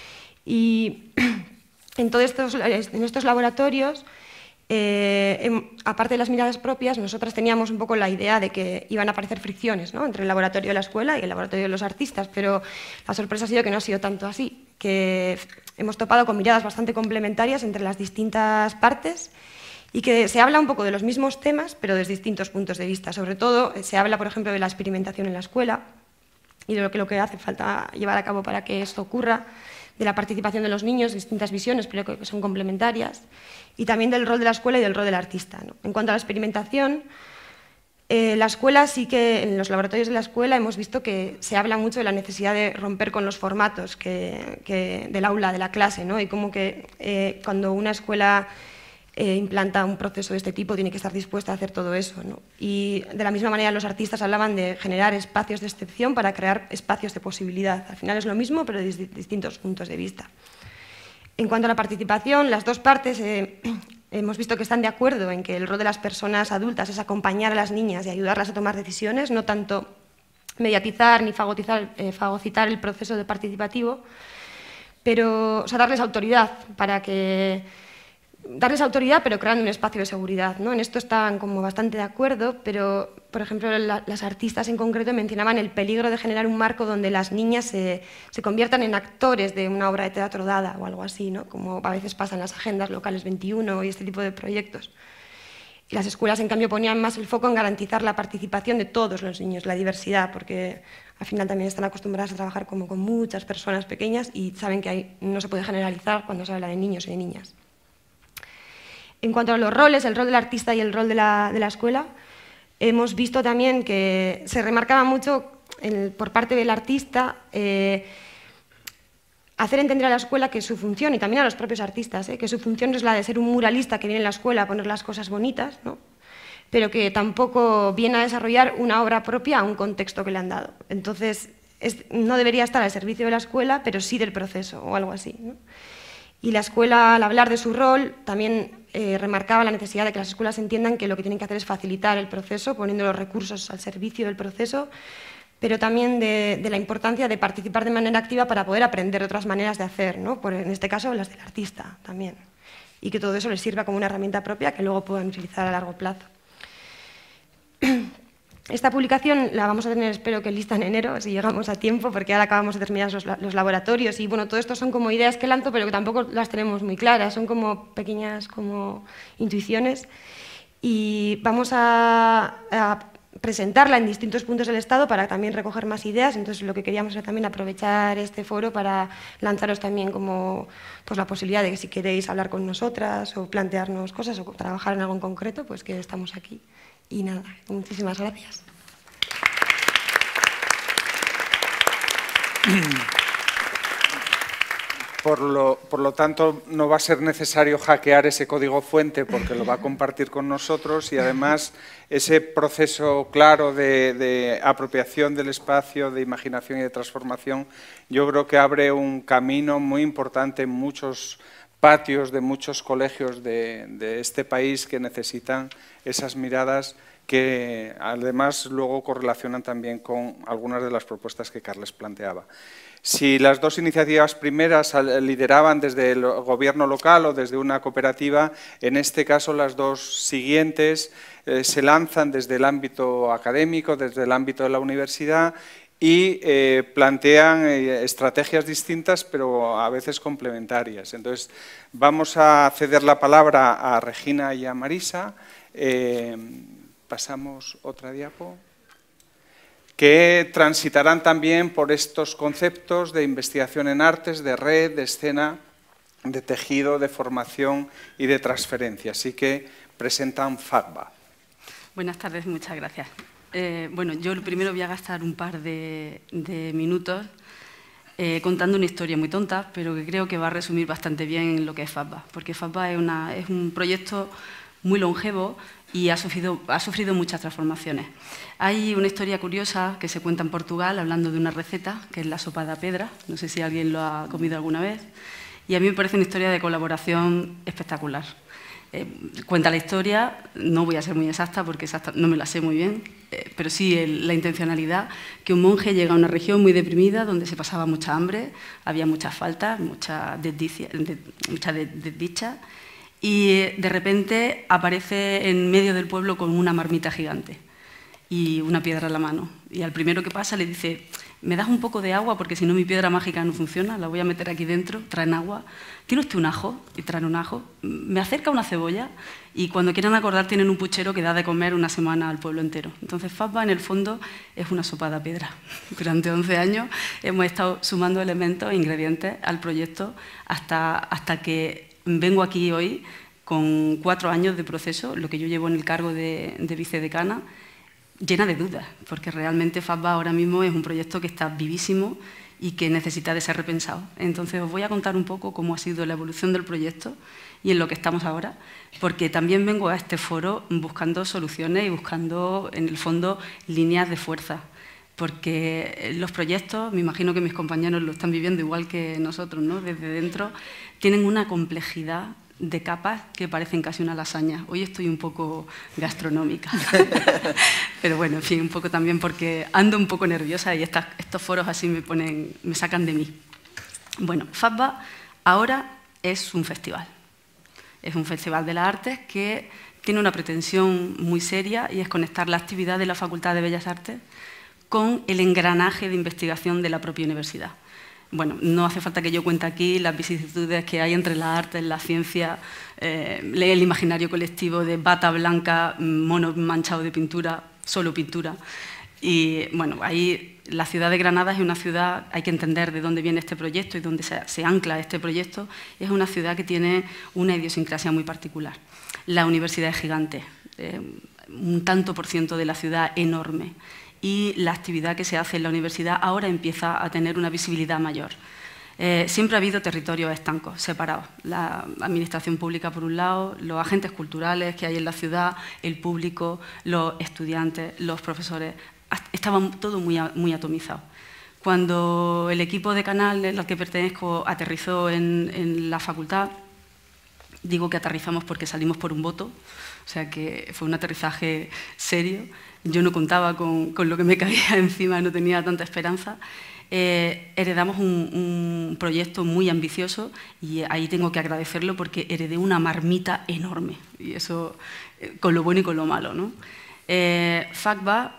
Y en todos estos, en estos laboratorios, Eh, en, aparte de las miradas propias, nosotras teníamos un poco la idea de que iban a aparecer fricciones, ¿no?, entre el laboratorio de la escuela y el laboratorio de los artistas, pero la sorpresa ha sido que no ha sido tanto así, que hemos topado con miradas bastante complementarias entre las distintas partes y que se habla un poco de los mismos temas, pero desde distintos puntos de vista. Sobre todo, se habla, por ejemplo, de la experimentación en la escuela y de lo que, lo que hace falta llevar a cabo para que esto ocurra, de la participación de los niños, distintas visiones, pero que son complementarias, y también del rol de la escuela y del rol del artista, ¿no? En cuanto a la experimentación, eh, la escuela sí que, en los laboratorios de la escuela hemos visto que se habla mucho de la necesidad de romper con los formatos que, que del aula, de la clase, ¿no? Y como que eh, cuando una escuela eh, implanta un proceso de este tipo tiene que estar dispuesta a hacer todo eso, ¿no? Y de la misma manera los artistas hablaban de generar espacios de excepción para crear espacios de posibilidad. Al final es lo mismo, pero desde distintos puntos de vista. En cuanto a la participación, las dos partes eh, hemos visto que están de acuerdo en que el rol de las personas adultas es acompañar a las niñas y ayudarlas a tomar decisiones, no tanto mediatizar ni fagotizar, eh, fagocitar el proceso de participativo, pero o sea, darles autoridad para que darles autoridad, pero creando un espacio de seguridad, ¿no? En esto estaban como bastante de acuerdo, pero, por ejemplo, la, las artistas en concreto mencionaban el peligro de generar un marco donde las niñas se, se conviertan en actores de una obra de teatro dada o algo así, ¿no? Como a veces pasa en las agendas locales veintiuno y este tipo de proyectos. Y las escuelas, en cambio, ponían más el foco en garantizar la participación de todos los niños, la diversidad, porque al final también están acostumbradas a trabajar como con muchas personas pequeñas y saben que hay, no se puede generalizar cuando se habla de niños y de niñas. En cuanto a los roles, el rol del artista y el rol de la, de la escuela, hemos visto también que se remarcaba mucho en, por parte del artista eh, hacer entender a la escuela que su función, y también a los propios artistas, eh, que su función es la de ser un muralista que viene a la escuela a poner las cosas bonitas, ¿no?, pero que tampoco viene a desarrollar una obra propia a un contexto que le han dado. Entonces, es, no debería estar al servicio de la escuela, pero sí del proceso o algo así, ¿no? Y la escuela, al hablar de su rol, también eh, remarcaba la necesidad de que las escuelas entiendan que lo que tienen que hacer es facilitar el proceso, poniendo los recursos al servicio del proceso, pero también de, de la importancia de participar de manera activa para poder aprender otras maneras de hacer, ¿no?, por, en este caso las del artista también, y que todo eso les sirva como una herramienta propia que luego puedan utilizar a largo plazo. Esta publicación la vamos a tener, espero que lista en enero, si llegamos a tiempo, porque ahora acabamos de terminar los, los laboratorios y bueno, todo esto son como ideas que lanzo, pero que tampoco las tenemos muy claras, son como pequeñas como intuiciones y vamos a, a presentarla en distintos puntos del Estado para también recoger más ideas. Entonces lo que queríamos era también aprovechar este foro para lanzaros también como pues, la posibilidad de que si queréis hablar con nosotras o plantearnos cosas o trabajar en algo en concreto, pues que estamos aquí. Y nada, muchísimas gracias. Por lo, por lo tanto, no va a ser necesario hackear ese código fuente porque lo va a compartir con nosotros y además ese proceso claro de, de apropiación del espacio, de imaginación y de transformación, yo creo que abre un camino muy importante en muchos patios de muchos colegios de, de este país que necesitan esas miradas que además luego correlacionan también con algunas de las propuestas que Carles planteaba. Si las dos iniciativas primeras lideraban desde el gobierno local o desde una cooperativa, en este caso las dos siguientes eh, se lanzan desde el ámbito académico, desde el ámbito de la universidad y eh, plantean eh, estrategias distintas, pero a veces complementarias. Entonces, vamos a ceder la palabra a Regina y a Marisa. Eh, pasamos otra diapo. Que transitarán también por estos conceptos de investigación en artes, de red, de escena, de tejido, de formación y de transferencia. Así que presentan FACBA. Buenas tardes, muchas gracias. Eh, bueno, yo primero voy a gastar un par de, de minutos eh, contando una historia muy tonta, pero que creo que va a resumir bastante bien lo que es FAPBA, porque FAPBA es, una, es un proyecto muy longevo y ha sufrido, ha sufrido muchas transformaciones. Hay una historia curiosa que se cuenta en Portugal, hablando de una receta, que es la sopa da pedra. No sé si alguien lo ha comido alguna vez. Y a mí me parece una historia de colaboración espectacular. Eh, cuenta la historia, no voy a ser muy exacta porque exacta, no me la sé muy bien, eh, pero sí el, la intencionalidad, que un monje llega a una región muy deprimida donde se pasaba mucha hambre, había muchas faltas, mucha desdicha, de, mucha desdicha, y de repente aparece en medio del pueblo con una marmita gigante y una piedra en la mano. Y al primero que pasa le dice: ¿me das un poco de agua? Porque si no mi piedra mágica no funciona, la voy a meter aquí dentro. Traen agua. ¿Tiene usted un ajo? Y traen un ajo. Me acerca una cebolla y cuando quieran acordar tienen un puchero que da de comer una semana al pueblo entero. Entonces FAPBA en el fondo es una sopa de piedra. Durante once años hemos estado sumando elementos e ingredientes al proyecto hasta, hasta que vengo aquí hoy con cuatro años de proceso, lo que yo llevo en el cargo de, de vicedecana, llena de dudas, porque realmente FAPBA ahora mismo es un proyecto que está vivísimo y que necesita de ser repensado. Entonces os voy a contar un poco cómo ha sido la evolución del proyecto y en lo que estamos ahora, porque también vengo a este foro buscando soluciones y buscando, en el fondo, líneas de fuerza, porque los proyectos, me imagino que mis compañeros lo están viviendo igual que nosotros, ¿no? Desde dentro, tienen una complejidad de capas que parecen casi una lasaña. Hoy estoy un poco gastronómica. Pero bueno, en fin, un poco también porque ando un poco nerviosa y estas, estos foros así me ponen, me sacan de mí. Bueno, FAPBA ahora es un festival. Es un festival de las artes que tiene una pretensión muy seria y es conectar la actividad de la Facultad de Bellas Artes con el engranaje de investigación de la propia universidad. Bueno, no hace falta que yo cuente aquí las vicisitudes que hay entre las artes, la ciencia, eh, el imaginario colectivo de bata blanca, mono manchado de pintura, solo pintura. Y bueno, ahí la ciudad de Granada es una ciudad, hay que entender de dónde viene este proyecto y dónde se, se ancla este proyecto, es una ciudad que tiene una idiosincrasia muy particular. La universidad es gigante, eh, un tanto por ciento de la ciudad enorme. Y la actividad que se hace en la universidad ahora empieza a tener una visibilidad mayor. Eh, siempre ha habido territorios estancos, separados. La administración pública por un lado, los agentes culturales que hay en la ciudad, el público, los estudiantes, los profesores, estaban todo muy, muy atomizado. Cuando el equipo de Canal al que pertenezco aterrizó en, en la facultad, digo que aterrizamos porque salimos por un voto, o sea que fue un aterrizaje serio. Yo no contaba con, con lo que me caía encima, no tenía tanta esperanza. Eh, heredamos un, un proyecto muy ambicioso y ahí tengo que agradecerlo porque heredé una marmita enorme, y eso eh, con lo bueno y con lo malo, ¿no? Eh, FAPBA,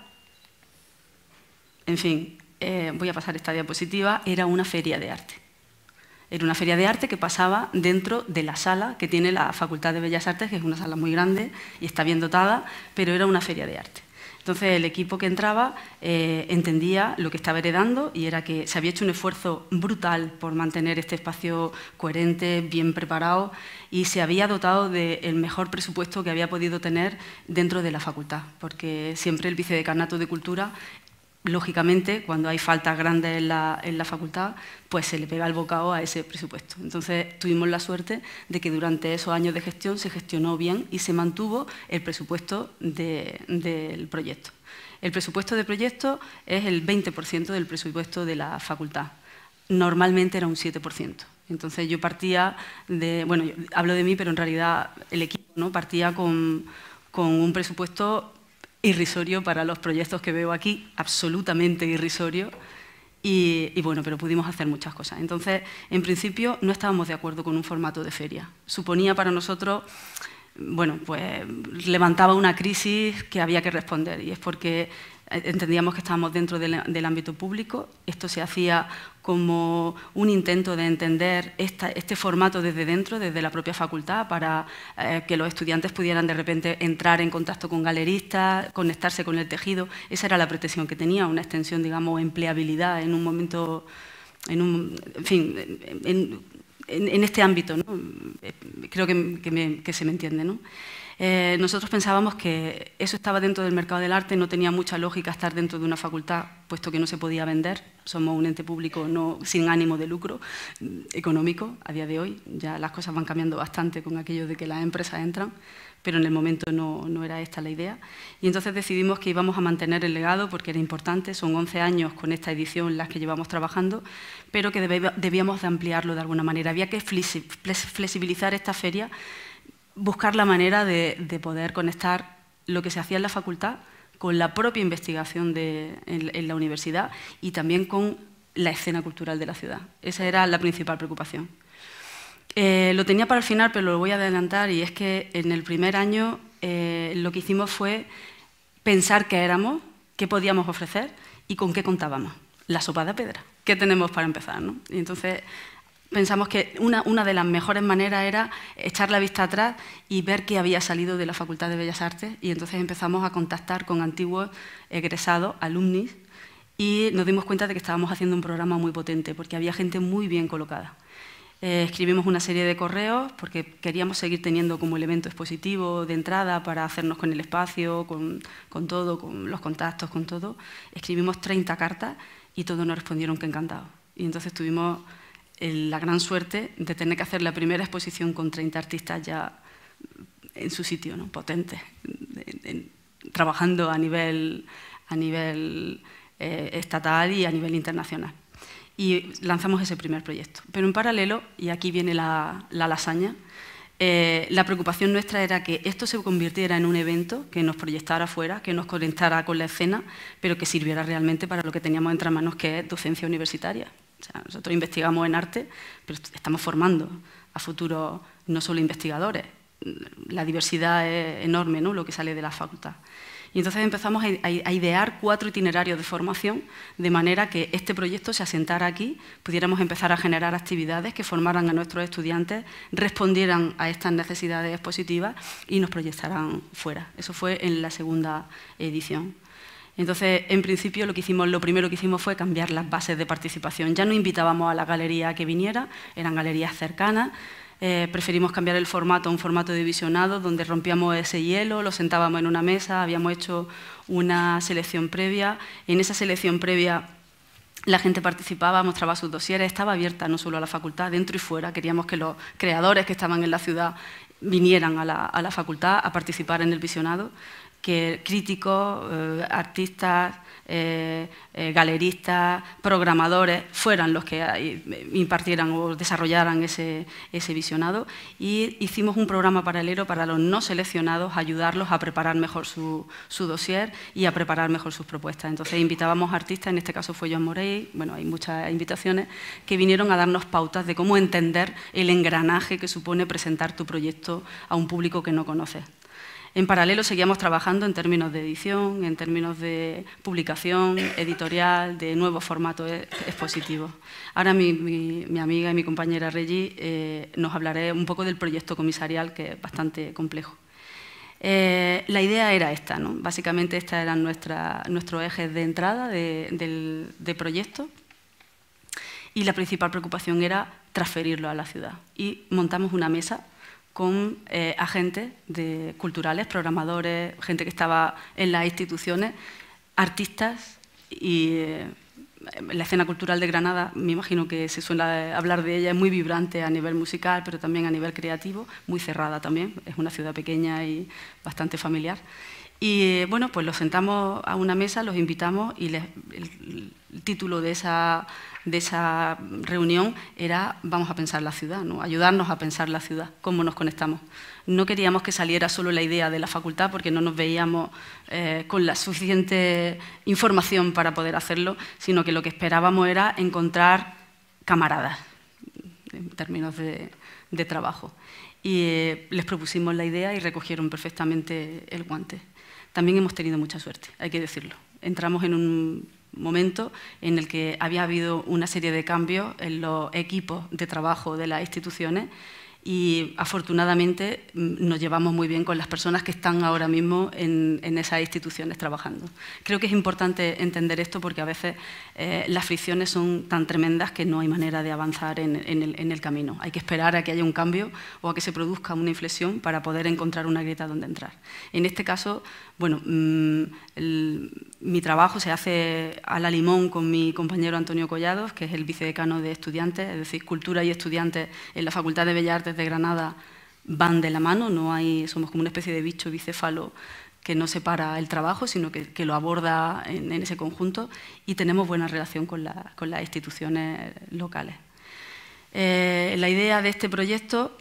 en fin, eh, voy a pasar esta diapositiva, era una feria de arte. Era una feria de arte que pasaba dentro de la sala que tiene la Facultad de Bellas Artes, que es una sala muy grande y está bien dotada, pero era una feria de arte. Entonces, el equipo que entraba eh, entendía lo que estaba heredando y era que se había hecho un esfuerzo brutal por mantener este espacio coherente, bien preparado, y se había dotado del mejor presupuesto que había podido tener dentro de la facultad, porque siempre el vicedecanato de Cultura, lógicamente, cuando hay faltas grandes en la, en la facultad, pues se le pega el bocado a ese presupuesto. Entonces, tuvimos la suerte de que durante esos años de gestión se gestionó bien y se mantuvo el presupuesto de, del proyecto. El presupuesto de proyecto es el veinte por ciento del presupuesto de la facultad. Normalmente era un siete por ciento. Entonces, yo partía de... Bueno, yo hablo de mí, pero en realidad el equipo, ¿no?, partía con, con un presupuesto irrisorio para los proyectos que veo aquí, absolutamente irrisorio, y, y bueno, pero pudimos hacer muchas cosas. Entonces, en principio, no estábamos de acuerdo con un formato de feria. Suponía para nosotros, bueno, pues levantaba una crisis que había que responder, y es porque entendíamos que estábamos dentro del, del ámbito público. Esto se hacía como un intento de entender esta, este formato desde dentro, desde la propia facultad, para eh, que los estudiantes pudieran de repente entrar en contacto con galeristas, conectarse con el tejido. Esa era la pretensión que tenía, una extensión, digamos, empleabilidad en un momento, en un, en fin, en, en, en este ámbito, ¿no? Creo que, que, me, que se me entiende, ¿no? Eh, nosotros pensábamos que eso estaba dentro del mercado del arte, no tenía mucha lógica estar dentro de una facultad, puesto que no se podía vender. Somos un ente público no, sin ánimo de lucro económico a día de hoy. Ya las cosas van cambiando bastante con aquello de que las empresas entran, pero en el momento no, no era esta la idea. Y entonces decidimos que íbamos a mantener el legado porque era importante, son once años con esta edición las que llevamos trabajando, pero que debíamos de ampliarlo de alguna manera. Había que flexibilizar esta feria, buscar la manera de, de poder conectar lo que se hacía en la facultad con la propia investigación de, en, en la universidad y también con la escena cultural de la ciudad. Esa era la principal preocupación. Eh, lo tenía para el final, pero lo voy a adelantar, y es que en el primer año eh, lo que hicimos fue pensar qué éramos, qué podíamos ofrecer y con qué contábamos. La sopa de pedra. ¿Qué tenemos para empezar, ¿no? Y entonces pensamos que una, una de las mejores maneras era echar la vista atrás y ver qué había salido de la Facultad de Bellas Artes, y entonces empezamos a contactar con antiguos egresados, alumnis, y nos dimos cuenta de que estábamos haciendo un programa muy potente, porque había gente muy bien colocada. Eh, escribimos una serie de correos porque queríamos seguir teniendo como elemento expositivo de entrada para hacernos con el espacio, con, con todo, con los contactos, con todo. Escribimos treinta cartas y todos nos respondieron que encantados. Y entonces tuvimos la gran suerte de tener que hacer la primera exposición con treinta artistas ya en su sitio, ¿no? Potentes, en, en, trabajando a nivel, a nivel eh, estatal y a nivel internacional. Y lanzamos ese primer proyecto. Pero en paralelo, y aquí viene la, la lasaña, eh, la preocupación nuestra era que esto se convirtiera en un evento que nos proyectara fuera, que nos conectara con la escena, pero que sirviera realmente para lo que teníamos entre manos, que es docencia universitaria. O sea, nosotros investigamos en arte, pero estamos formando a futuros no solo investigadores. La diversidad es enorme, ¿no?, lo que sale de la facultad. Y entonces empezamos a idear cuatro itinerarios de formación, de manera que este proyecto se asentara aquí, pudiéramos empezar a generar actividades que formaran a nuestros estudiantes, respondieran a estas necesidades expositivas y nos proyectaran fuera. Eso fue en la segunda edición. Entonces, en principio, lo, que hicimos, lo primero que hicimos fue cambiar las bases de participación. Ya no invitábamos a la galería a que viniera, eran galerías cercanas. Eh, preferimos cambiar el formato a un formato de visionado, donde rompíamos ese hielo, lo sentábamos en una mesa, habíamos hecho una selección previa. En esa selección previa la gente participaba, mostraba sus dosieres, estaba abierta no solo a la facultad, dentro y fuera. Queríamos que los creadores que estaban en la ciudad vinieran a la, a la facultad a participar en el visionado, que críticos, eh, artistas, eh, eh, galeristas, programadores fueran los que impartieran o desarrollaran ese, ese visionado, y hicimos un programa paralelo para los no seleccionados, ayudarlos a preparar mejor su, su dossier y a preparar mejor sus propuestas. Entonces invitábamos a artistas, en este caso fue Joan Morey, bueno, hay muchas invitaciones, que vinieron a darnos pautas de cómo entender el engranaje que supone presentar tu proyecto a un público que no conoces. En paralelo seguíamos trabajando en términos de edición, en términos de publicación, editorial, de nuevos formatos expositivos. Ahora mi, mi, mi amiga y mi compañera Reggie eh, nos hablará un poco del proyecto comisarial, que es bastante complejo. Eh, la idea era esta, ¿no? Básicamente estos eran nuestra, nuestros ejes de entrada de, del de proyecto, y la principal preocupación era transferirlo a la ciudad. Y montamos una mesa con eh, agentes de, culturales, programadores, gente que estaba en las instituciones, artistas, y eh, la escena cultural de Granada, me imagino que se suele hablar de ella, es muy vibrante a nivel musical, pero también a nivel creativo, muy cerrada también, es una ciudad pequeña y bastante familiar. Y bueno, pues los sentamos a una mesa, los invitamos, y les, el, el título de esa, de esa reunión era "Vamos a pensar la ciudad", ¿no? Ayudarnos a pensar la ciudad, cómo nos conectamos. No queríamos que saliera solo la idea de la facultad, porque no nos veíamos eh, con la suficiente información para poder hacerlo, sino que lo que esperábamos era encontrar camaradas en términos de, de trabajo. Y eh, les propusimos la idea y recogieron perfectamente el guante. También hemos tenido mucha suerte, hay que decirlo. Entramos en un momento en el que había habido una serie de cambios en los equipos de trabajo de las instituciones, y afortunadamente nos llevamos muy bien con las personas que están ahora mismo en, en esas instituciones trabajando. Creo que es importante entender esto porque a veces eh, las fricciones son tan tremendas que no hay manera de avanzar en, en, el, en el camino. Hay que esperar a que haya un cambio o a que se produzca una inflexión para poder encontrar una grieta donde entrar. En este caso, bueno, mmm, el, mi trabajo se hace a la limón con mi compañero Antonio Collados, que es el vicedecano de estudiantes, es decir, cultura y estudiantes en la Facultad de Bellas Artes de Granada van de la mano, no hay, somos como una especie de bicho bicéfalo que no separa el trabajo, sino que, que lo aborda en, en ese conjunto, y tenemos buena relación con, la, con las instituciones locales. Eh, la idea de este proyecto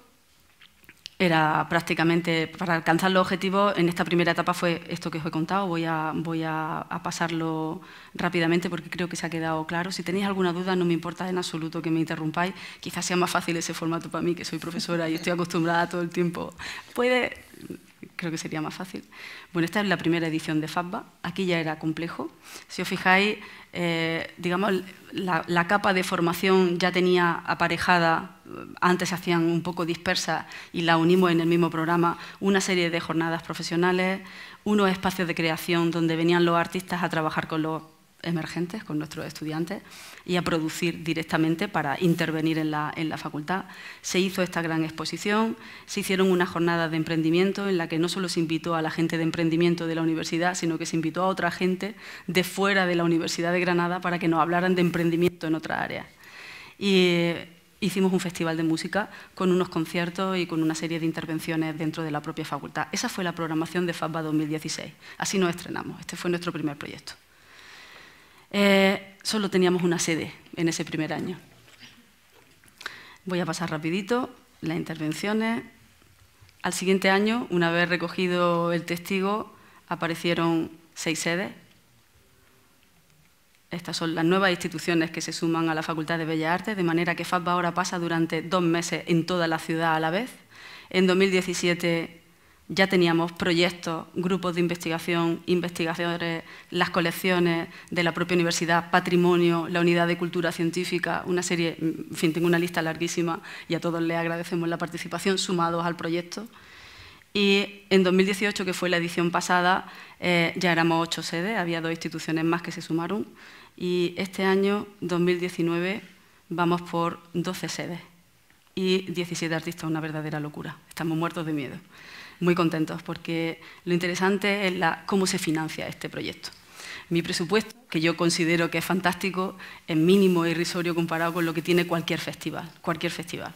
era prácticamente, para alcanzar los objetivos, en esta primera etapa fue esto que os he contado. Voy a, voy a, a pasarlo rápidamente porque creo que se ha quedado claro. Si tenéis alguna duda, no me importa en absoluto que me interrumpáis. Quizás sea más fácil ese formato para mí, que soy profesora y estoy acostumbrada todo el tiempo. Puede... Creo que sería más fácil. Bueno, esta es la primera edición de FAPBA. Aquí ya era complejo. Si os fijáis, eh, digamos, la, la capa de formación ya tenía aparejada, antes se hacían un poco dispersas y la unimos en el mismo programa, una serie de jornadas profesionales, unos espacios de creación donde venían los artistas a trabajar con los emergentes, con nuestros estudiantes, y a producir directamente para intervenir en la, en la facultad. Se hizo esta gran exposición, se hicieron unas jornadas de emprendimiento en la que no solo se invitó a la gente de emprendimiento de la universidad, sino que se invitó a otra gente de fuera de la Universidad de Granada para que nos hablaran de emprendimiento en otras áreas. Y hicimos un festival de música con unos conciertos y con una serie de intervenciones dentro de la propia facultad. Esa fue la programación de FAPBA dos mil dieciséis. Así nos estrenamos. Este fue nuestro primer proyecto. Eh, solo teníamos una sede en ese primer año. Voy a pasar rapidito las intervenciones. Al siguiente año, una vez recogido el testigo, aparecieron seis sedes. Estas son las nuevas instituciones que se suman a la Facultad de Bellas Artes, de manera que FAPBA ahora pasa durante dos meses en toda la ciudad a la vez. En dos mil diecisiete ya teníamos proyectos, grupos de investigación, investigadores, las colecciones de la propia universidad, patrimonio, la unidad de cultura científica, una serie, en fin, tengo una lista larguísima y a todos les agradecemos la participación sumados al proyecto. Y en dos mil dieciocho, que fue la edición pasada, eh, ya éramos ocho sedes, había dos instituciones más que se sumaron, y este año, dos mil diecinueve, vamos por doce sedes y diecisiete artistas, una verdadera locura. Estamos muertos de miedo. Muy contentos, porque lo interesante es la, cómo se financia este proyecto. Mi presupuesto, que yo considero que es fantástico, es mínimo e irrisorio comparado con lo que tiene cualquier festival. Cualquier festival.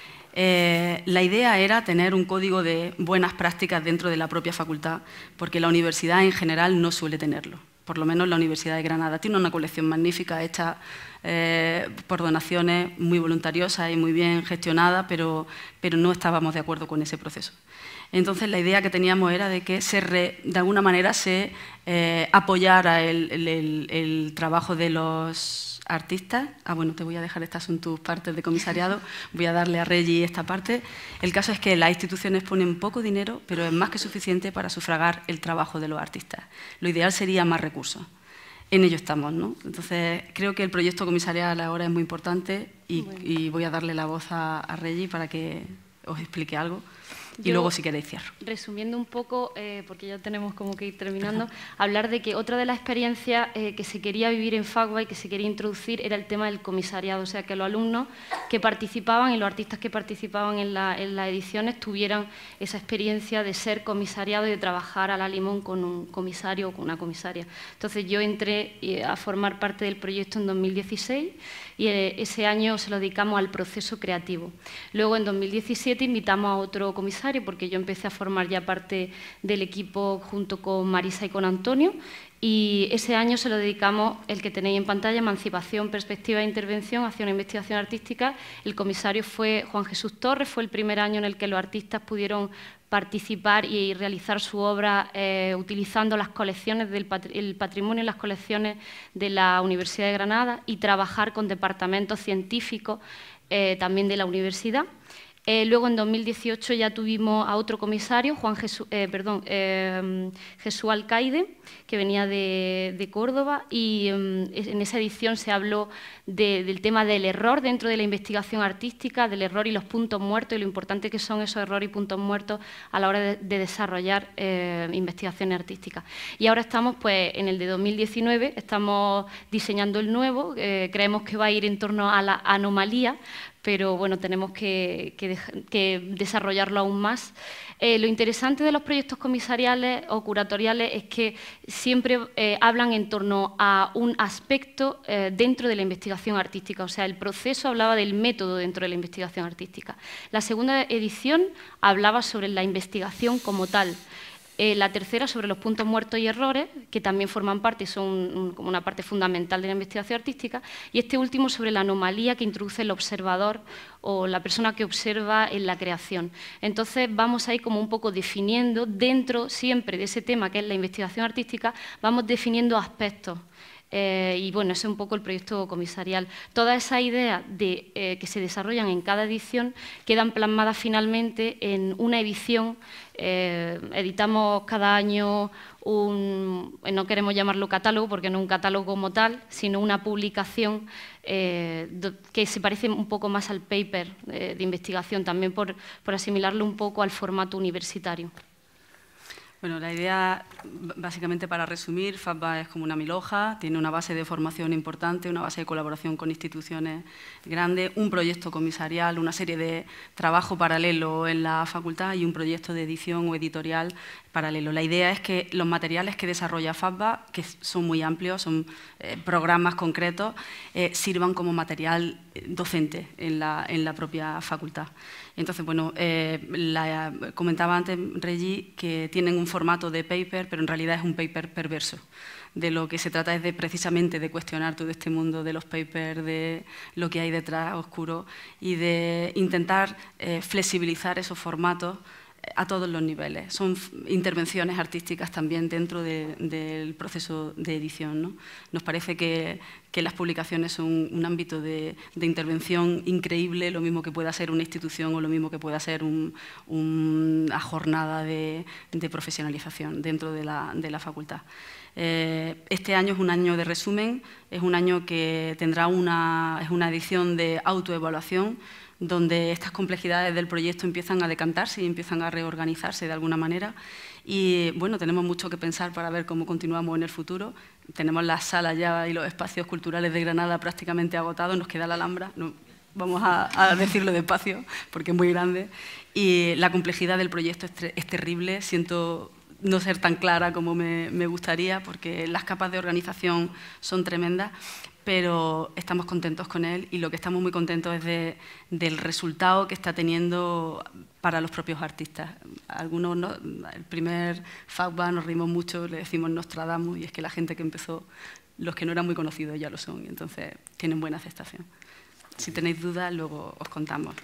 Eh, la idea era tener un código de buenas prácticas dentro de la propia facultad, porque la universidad en general no suele tenerlo. Por lo menos la Universidad de Granada tiene una colección magnífica hecha eh, por donaciones, muy voluntariosa y muy bien gestionada, pero, pero no estábamos de acuerdo con ese proceso. Entonces, la idea que teníamos era de que se re, de alguna manera se eh, apoyara el, el, el, el trabajo de los artistas. Ah, bueno, te voy a dejar, estas son tus partes de comisariado, voy a darle a Reggie esta parte. El caso es que las instituciones ponen poco dinero, pero es más que suficiente para sufragar el trabajo de los artistas. Lo ideal sería más recursos. En ello estamos, ¿no? Entonces, creo que el proyecto comisarial ahora es muy importante y, bueno. y voy a darle la voz a, a Reggie para que os explique algo. Y Yo, luego, si queréis, cierro. Resumiendo un poco, eh, porque ya tenemos como que ir terminando, Ajá. hablar de que otra de las experiencias eh, que se quería vivir en FAPBA y que se quería introducir era el tema del comisariado, o sea, que los alumnos que participaban y los artistas que participaban en, la, en las ediciones tuvieran esa experiencia de ser comisariado y de trabajar a la limón con un comisario o con una comisaria. Entonces, yo entré eh, a formar parte del proyecto en dos mil dieciséis y eh, ese año se lo dedicamos al proceso creativo. Luego, en dos mil diecisiete, invitamos a otro comisario, porque yo empecé a formar ya parte del equipo junto con Marisa y con Antonio, y ese año se lo dedicamos, el que tenéis en pantalla, Emancipación, Perspectiva e Intervención hacia una investigación artística. El comisario fue Juan Jesús Torres, fue el primer año en el que los artistas pudieron participar y realizar su obra eh, utilizando las colecciones del patri el patrimonio y las colecciones de la Universidad de Granada y trabajar con departamentos científicos eh, también de la universidad. Eh, luego, en dos mil dieciocho, ya tuvimos a otro comisario, Juan Jesús, eh, perdón, eh, Jesús Alcaide, que venía de, de Córdoba, y eh, en esa edición se habló de, del tema del error dentro de la investigación artística, del error y los puntos muertos, y lo importante que son esos errores y puntos muertos a la hora de, de desarrollar eh, investigaciones artísticas. Y ahora estamos pues, en el de dos mil diecinueve, estamos diseñando el nuevo, eh, creemos que va a ir en torno a la anomalía, pero bueno, tenemos que, que, que desarrollarlo aún más. Eh, lo interesante de los proyectos comisariales o curatoriales es que siempre eh, hablan en torno a un aspecto eh, dentro de la investigación artística, o sea, el proceso hablaba del método dentro de la investigación artística. La segunda edición hablaba sobre la investigación como tal. Eh, la tercera sobre los puntos muertos y errores, que también forman parte y son un, como una parte fundamental de la investigación artística, y este último sobre la anomalía que introduce el observador o la persona que observa en la creación. Entonces vamos a ir como un poco definiendo, dentro siempre de ese tema que es la investigación artística, vamos definiendo aspectos. Eh, y bueno, ese es un poco el proyecto comisarial. Todas esas ideas de, eh, que se desarrollan en cada edición quedan plasmadas finalmente en una edición. Eh, editamos cada año un, no queremos llamarlo catálogo porque no es un catálogo como tal, sino una publicación eh, que se parece un poco más al paper eh, de investigación, también por, por asimilarlo un poco al formato universitario. Bueno, la idea, básicamente para resumir, FAPBA es como una mil hojas, tiene una base de formación importante, una base de colaboración con instituciones grande, un proyecto comisarial, una serie de trabajo paralelo en la facultad y un proyecto de edición o editorial paralelo. La idea es que los materiales que desarrolla FAPBA, que son muy amplios, son eh, programas concretos, eh, sirvan como material docente en la, en la propia facultad. Entonces, bueno, eh, la, comentaba antes, Reggie, que tienen un formato de paper, pero en realidad es un paper perverso. De lo que se trata es de precisamente de cuestionar todo este mundo de los papers, de lo que hay detrás oscuro y de intentar eh, flexibilizar esos formatos a todos los niveles. Son intervenciones artísticas también dentro de, del proceso de edición, ¿no? Nos parece que, que las publicaciones son un ámbito de, de intervención increíble, lo mismo que pueda ser una institución o lo mismo que pueda ser un, un, una jornada de, de profesionalización dentro de la, de la facultad. Eh, este año es un año de resumen, es un año que tendrá una, es una edición de autoevaluación, donde estas complejidades del proyecto empiezan a decantarse y empiezan a reorganizarse de alguna manera. Y bueno, tenemos mucho que pensar para ver cómo continuamos en el futuro. Tenemos las salas ya y los espacios culturales de Granada prácticamente agotados, nos queda la Alhambra, no, vamos a, a decirlo despacio porque es muy grande. Y la complejidad del proyecto es, es terrible, siento no ser tan clara como me, me gustaría porque las capas de organización son tremendas, pero estamos contentos con él y lo que estamos muy contentos es de, del resultado que está teniendo para los propios artistas. Algunos, no, el primer FAPBA nos rimos mucho, le decimos Nostradamus, y es que la gente que empezó, los que no eran muy conocidos ya lo son, y entonces tienen buena aceptación. Si tenéis dudas, luego os contamos.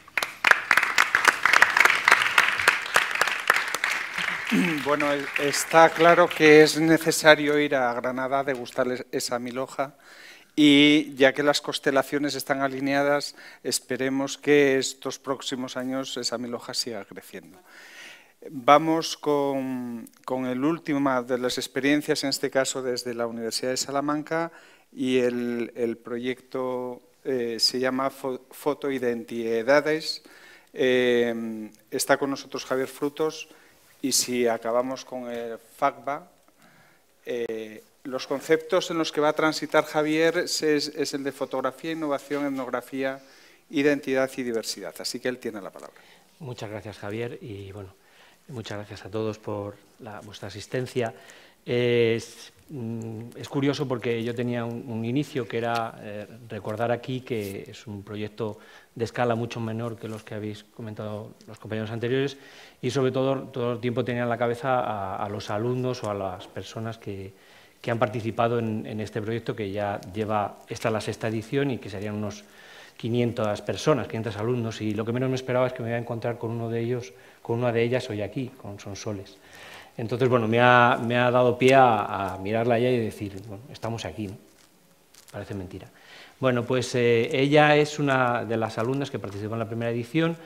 Bueno, está claro que es necesario ir a Granada a degustarles esa milhoja. Y ya que las constelaciones están alineadas, esperemos que estos próximos años esa milhoja siga creciendo. Vamos con, con el último de las experiencias, en este caso desde la Universidad de Salamanca, y el, el proyecto eh, se llama Fotoidentidades. Eh, está con nosotros Javier Frutos, y si acabamos con el FAPBA, eh, los conceptos en los que va a transitar Javier es, es el de fotografía, innovación, etnografía, identidad y diversidad. Así que él tiene la palabra. Muchas gracias, Javier, y bueno, muchas gracias a todos por la, vuestra asistencia. Es, es curioso porque yo tenía un, un inicio que era eh, recordar aquí que es un proyecto de escala mucho menor que los que habéis comentado los compañeros anteriores y sobre todo todo el tiempo tenía en la cabeza a, a los alumnos o a las personas que que han participado en, en este proyecto que ya lleva, esta la sexta edición y que serían unos quinientas personas, quinientos alumnos, y lo que menos me esperaba es que me iba a encontrar con uno de ellos, con una de ellas hoy aquí, con Sonsoles. Entonces, bueno, me ha, me ha dado pie a, a mirarla ya y decir, bueno, estamos aquí, ¿no? Parece mentira. Bueno, pues eh, ella es una de las alumnas que participó en la primera edición.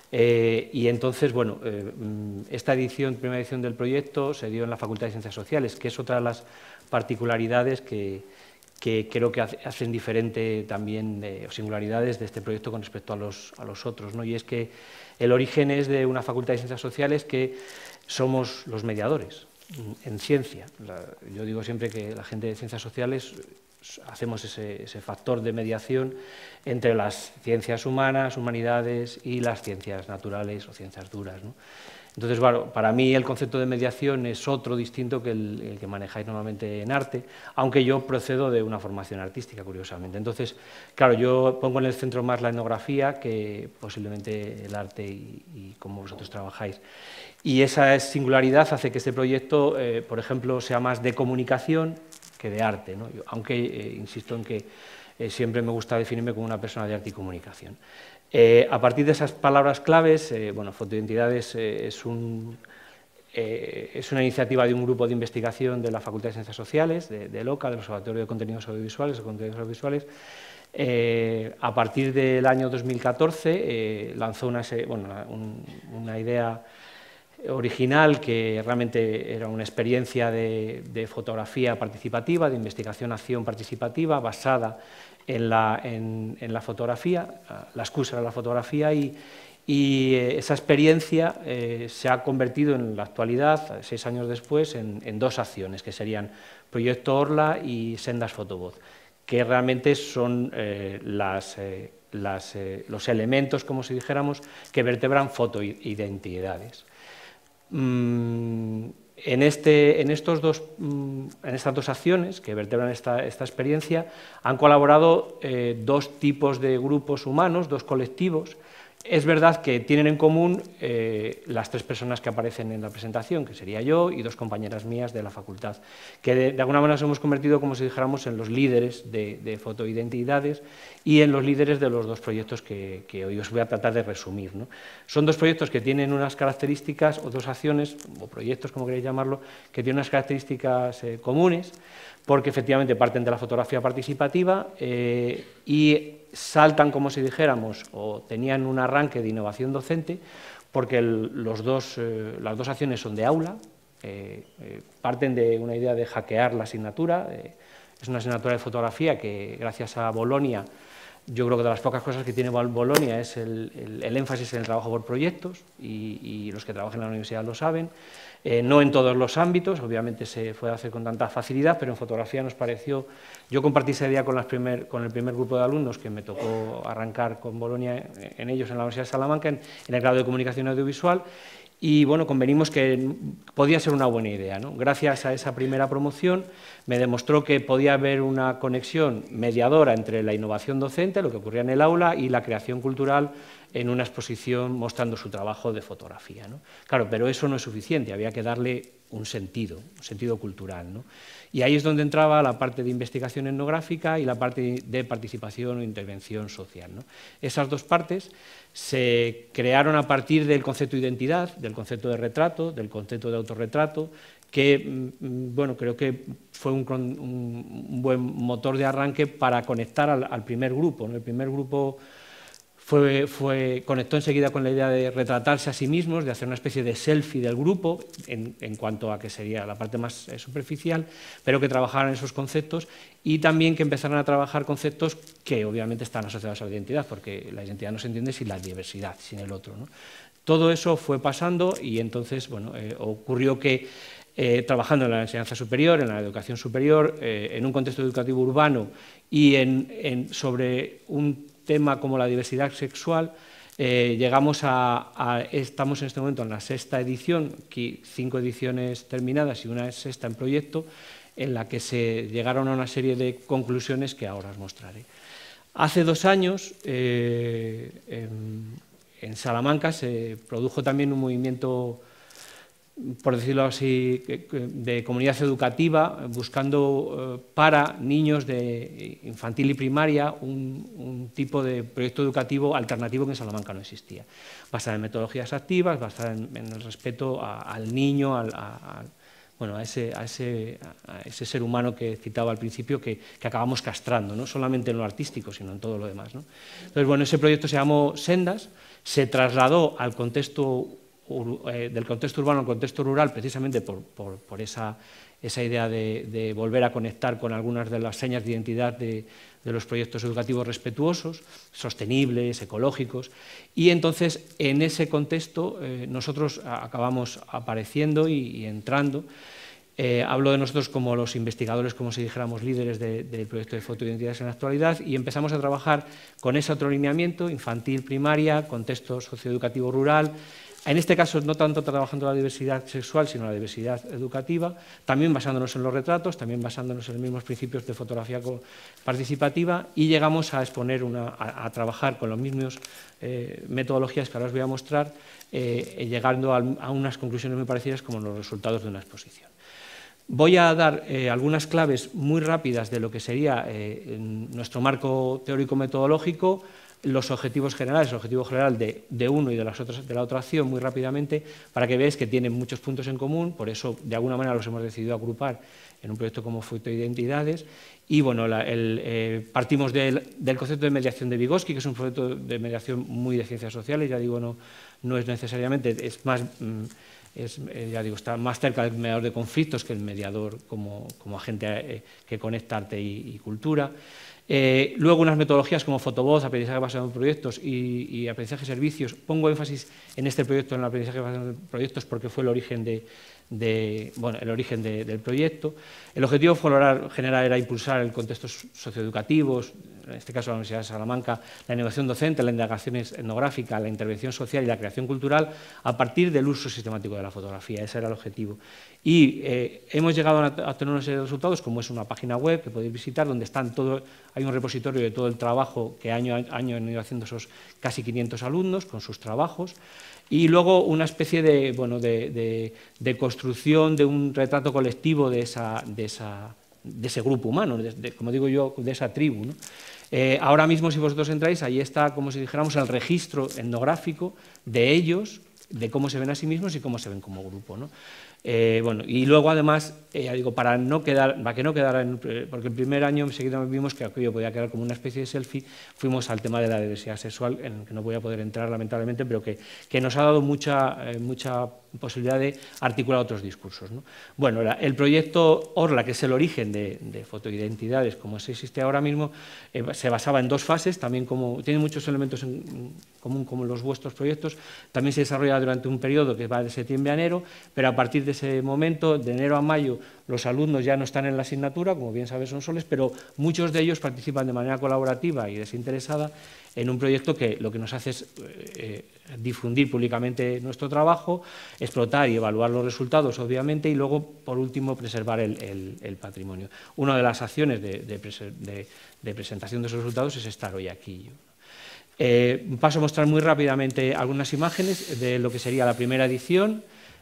Eh, y entonces, bueno, eh, esta edición, primera edición del proyecto se dio en la Facultad de Ciencias Sociales, que es otra de las particularidades que, que creo que hacen diferente también, eh, o singularidades de este proyecto con respecto a los, a los otros, ¿no? Y es que el origen es de una Facultad de Ciencias Sociales que somos los mediadores en ciencia. La, yo digo siempre que la gente de Ciencias Sociales hacemos ese, ese factor de mediación entre las ciencias humanas, humanidades y las ciencias naturales o ciencias duras, ¿no? Entonces, bueno, para mí el concepto de mediación es otro distinto que el, el que manejáis normalmente en arte, aunque yo procedo de una formación artística, curiosamente. Entonces, claro, yo pongo en el centro más la etnografía que posiblemente el arte y, y cómo vosotros trabajáis. Y esa singularidad hace que este proyecto, eh, por ejemplo, sea más de comunicación que de arte, ¿no? Yo, aunque eh, insisto en que eh, siempre me gusta definirme como una persona de arte y comunicación. Eh, a partir de esas palabras claves, eh, bueno, Fotoidentidades eh, es, un, eh, es una iniciativa de un grupo de investigación de la Facultad de Ciencias Sociales, de, de LOCA, del Observatorio de Contenidos Audiovisuales, de Contenidos Audiovisuales. Eh, a partir del año dos mil catorce eh, lanzó una, bueno, una, un, una idea original que realmente era una experiencia de, de fotografía participativa, de investigación-acción participativa, basada en la, en, en la fotografía, la excusa era la fotografía, y, y esa experiencia eh, se ha convertido en la actualidad, seis años después, en, en dos acciones, que serían Proyecto Orla y Sendas Fotovoz, que realmente son eh, las, eh, las, eh, los elementos, como si dijéramos, que vertebran fotoidentidades. Mm, en, este, en, estos dos, mm, en estas dos acciones que vertebran esta, esta experiencia han colaborado eh, dos tipos de grupos humanos, dos colectivos. Es verdad que tienen en común eh, las tres personas que aparecen en la presentación, que sería yo y dos compañeras mías de la facultad, que de, de alguna manera nos hemos convertido, como si dijéramos, en los líderes de, de fotoidentidades y en los líderes de los dos proyectos que, que hoy os voy a tratar de resumir, ¿no? Son dos proyectos que tienen unas características, o dos acciones, o proyectos, como queréis llamarlo, que tienen unas características eh, comunes, porque efectivamente parten de la fotografía participativa eh, y saltan, como si dijéramos, o tenían un arranque de innovación docente, porque el, los dos, eh, las dos acciones son de aula, eh, eh, parten de una idea de hackear la asignatura, eh, es una asignatura de fotografía que gracias a Bolonia, yo creo que de las pocas cosas que tiene Bolonia es el, el, el énfasis en el trabajo por proyectos, y, y los que trabajan en la universidad lo saben. Eh, no en todos los ámbitos, obviamente se puede hacer con tanta facilidad, pero en fotografía nos pareció, yo compartí esa idea con, las primer, con el primer grupo de alumnos que me tocó arrancar con Bolonia en ellos en la Universidad de Salamanca, en, en el grado de Comunicación Audiovisual, y bueno, convenimos que podía ser una buena idea, ¿no? Gracias a esa primera promoción me demostró que podía haber una conexión mediadora entre la innovación docente, lo que ocurría en el aula, y la creación cultural en una exposición mostrando su trabajo de fotografía, ¿no? Claro, pero eso no es suficiente, había que darle un sentido, un sentido cultural, ¿no? Y ahí es donde entraba la parte de investigación etnográfica y la parte de participación o intervención social, ¿no? Esas dos partes se crearon a partir del concepto de identidad, del concepto de retrato, del concepto de autorretrato, que bueno, creo que fue un, un, un buen motor de arranque para conectar al, al primer grupo, ¿no? El primer grupo Fue, fue, conectó enseguida con la idea de retratarse a sí mismos, de hacer una especie de selfie del grupo, en, en cuanto a que sería la parte más eh, superficial, pero que trabajaran esos conceptos y también que empezaran a trabajar conceptos que obviamente están asociados a la identidad, porque la identidad no se entiende sin la diversidad, sin el otro, ¿no? Todo eso fue pasando y entonces bueno, eh, ocurrió que eh, trabajando en la enseñanza superior, en la educación superior, eh, en un contexto educativo urbano y en, en, sobre un tema como la diversidad sexual, eh, llegamos a, a, estamos en este momento en la sexta edición, aquí cinco ediciones terminadas y una sexta en proyecto, en la que se llegaron a una serie de conclusiones que ahora os mostraré. Hace dos años, eh, en, en Salamanca, se produjo también un movimiento, por decirlo así, de comunidad educativa, buscando para niños de infantil y primaria un, un tipo de proyecto educativo alternativo que en Salamanca no existía, basado en metodologías activas, basado en, en el respeto a, al niño, al, a, bueno, a, ese, a, ese, a ese ser humano que citaba al principio, que, que acabamos castrando, no solamente en lo artístico, sino en todo lo demás, ¿no? Entonces, bueno, ese proyecto se llamó Sendas, se trasladó al contexto, eh, del contexto urbano al contexto rural precisamente por, por, por esa, esa idea de, de volver a conectar con algunas de las señas de identidad de, de los proyectos educativos respetuosos, sostenibles, ecológicos, y entonces en ese contexto eh, nosotros acabamos apareciendo y, y entrando. Eh, hablo de nosotros como los investigadores, como si dijéramos líderes de, del proyecto de fotoidentidades en la actualidad, y empezamos a trabajar con ese otro lineamiento, infantil, primaria, contexto socioeducativo rural. En este caso, no tanto trabajando la diversidad sexual, sino la diversidad educativa, también basándonos en los retratos, también basándonos en los mismos principios de fotografía participativa, y llegamos a exponer, una, a, a trabajar con las mismas eh, metodologías que ahora os voy a mostrar, eh, llegando a, a unas conclusiones muy parecidas como los resultados de una exposición. Voy a dar eh, algunas claves muy rápidas de lo que sería eh, nuestro marco teórico-metodológico, los objetivos generales, el objetivo general de, de uno y de, las otras, de la otra acción muy rápidamente, para que veáis que tienen muchos puntos en común, por eso de alguna manera los hemos decidido agrupar en un proyecto como Fotoidentidades. Y bueno, la, el, eh, partimos del, del concepto de mediación de Vygotsky, que es un proyecto de mediación muy de ciencias sociales, ya digo, no, no es necesariamente, es más... Mmm, Es, eh, ya digo, está más cerca del mediador de conflictos que el mediador como, como agente eh, que conecta arte y, y cultura. Eh, luego unas metodologías como fotovoz, aprendizaje basado en proyectos y, y aprendizaje de servicios. Pongo énfasis en este proyecto, en el aprendizaje basado en proyectos, porque fue el origen, de, de, bueno, el origen de, del proyecto. El objetivo general era impulsar el contexto socioeducativo, en este caso la Universidad de Salamanca, la innovación docente, la indagación etnográfica, la intervención social y la creación cultural a partir del uso sistemático de la fotografía. Ese era el objetivo. Y eh, hemos llegado a, a tener una serie de resultados, como es una página web que podéis visitar, donde están todo, hay un repositorio de todo el trabajo que año a año han ido haciendo esos casi quinientos alumnos con sus trabajos. Y luego una especie de, bueno, de, de, de construcción de un retrato colectivo de, esa, de, esa, de ese grupo humano, de, de, como digo yo, de esa tribu, ¿no? Eh, ahora mismo, si vosotros entráis, ahí está, como si dijéramos, el registro etnográfico de ellos, de cómo se ven a sí mismos y cómo se ven como grupo, ¿no? Eh, bueno, y luego además, eh, ya digo, para, no quedar, para que no quedara, en, porque el primer año enseguida vimos que aquello podía quedar como una especie de selfie, fuimos al tema de la diversidad sexual, en el que no voy a poder entrar lamentablemente, pero que, que nos ha dado mucha, eh, mucha posibilidad de articular otros discursos, ¿no? Bueno, la, el proyecto Orla, que es el origen de, de Fotoidentidades, como se existe ahora mismo, eh, se basaba en dos fases, también como tiene muchos elementos en, en común como los vuestros proyectos, también se desarrolla durante un periodo que va de septiembre a enero, pero a partir de ese momento, de enero a mayo, los alumnos ya no están en la asignatura, como bien sabes son soles, pero muchos de ellos participan de manera colaborativa y desinteresada en un proyecto que lo que nos hace es eh, difundir públicamente nuestro trabajo, explotar y evaluar los resultados, obviamente, y luego, por último, preservar el, el, el patrimonio. Una de las acciones de, de, de, de presentación de esos resultados es estar hoy aquí. Eh, paso a mostrar muy rápidamente algunas imágenes de lo que sería la primera edición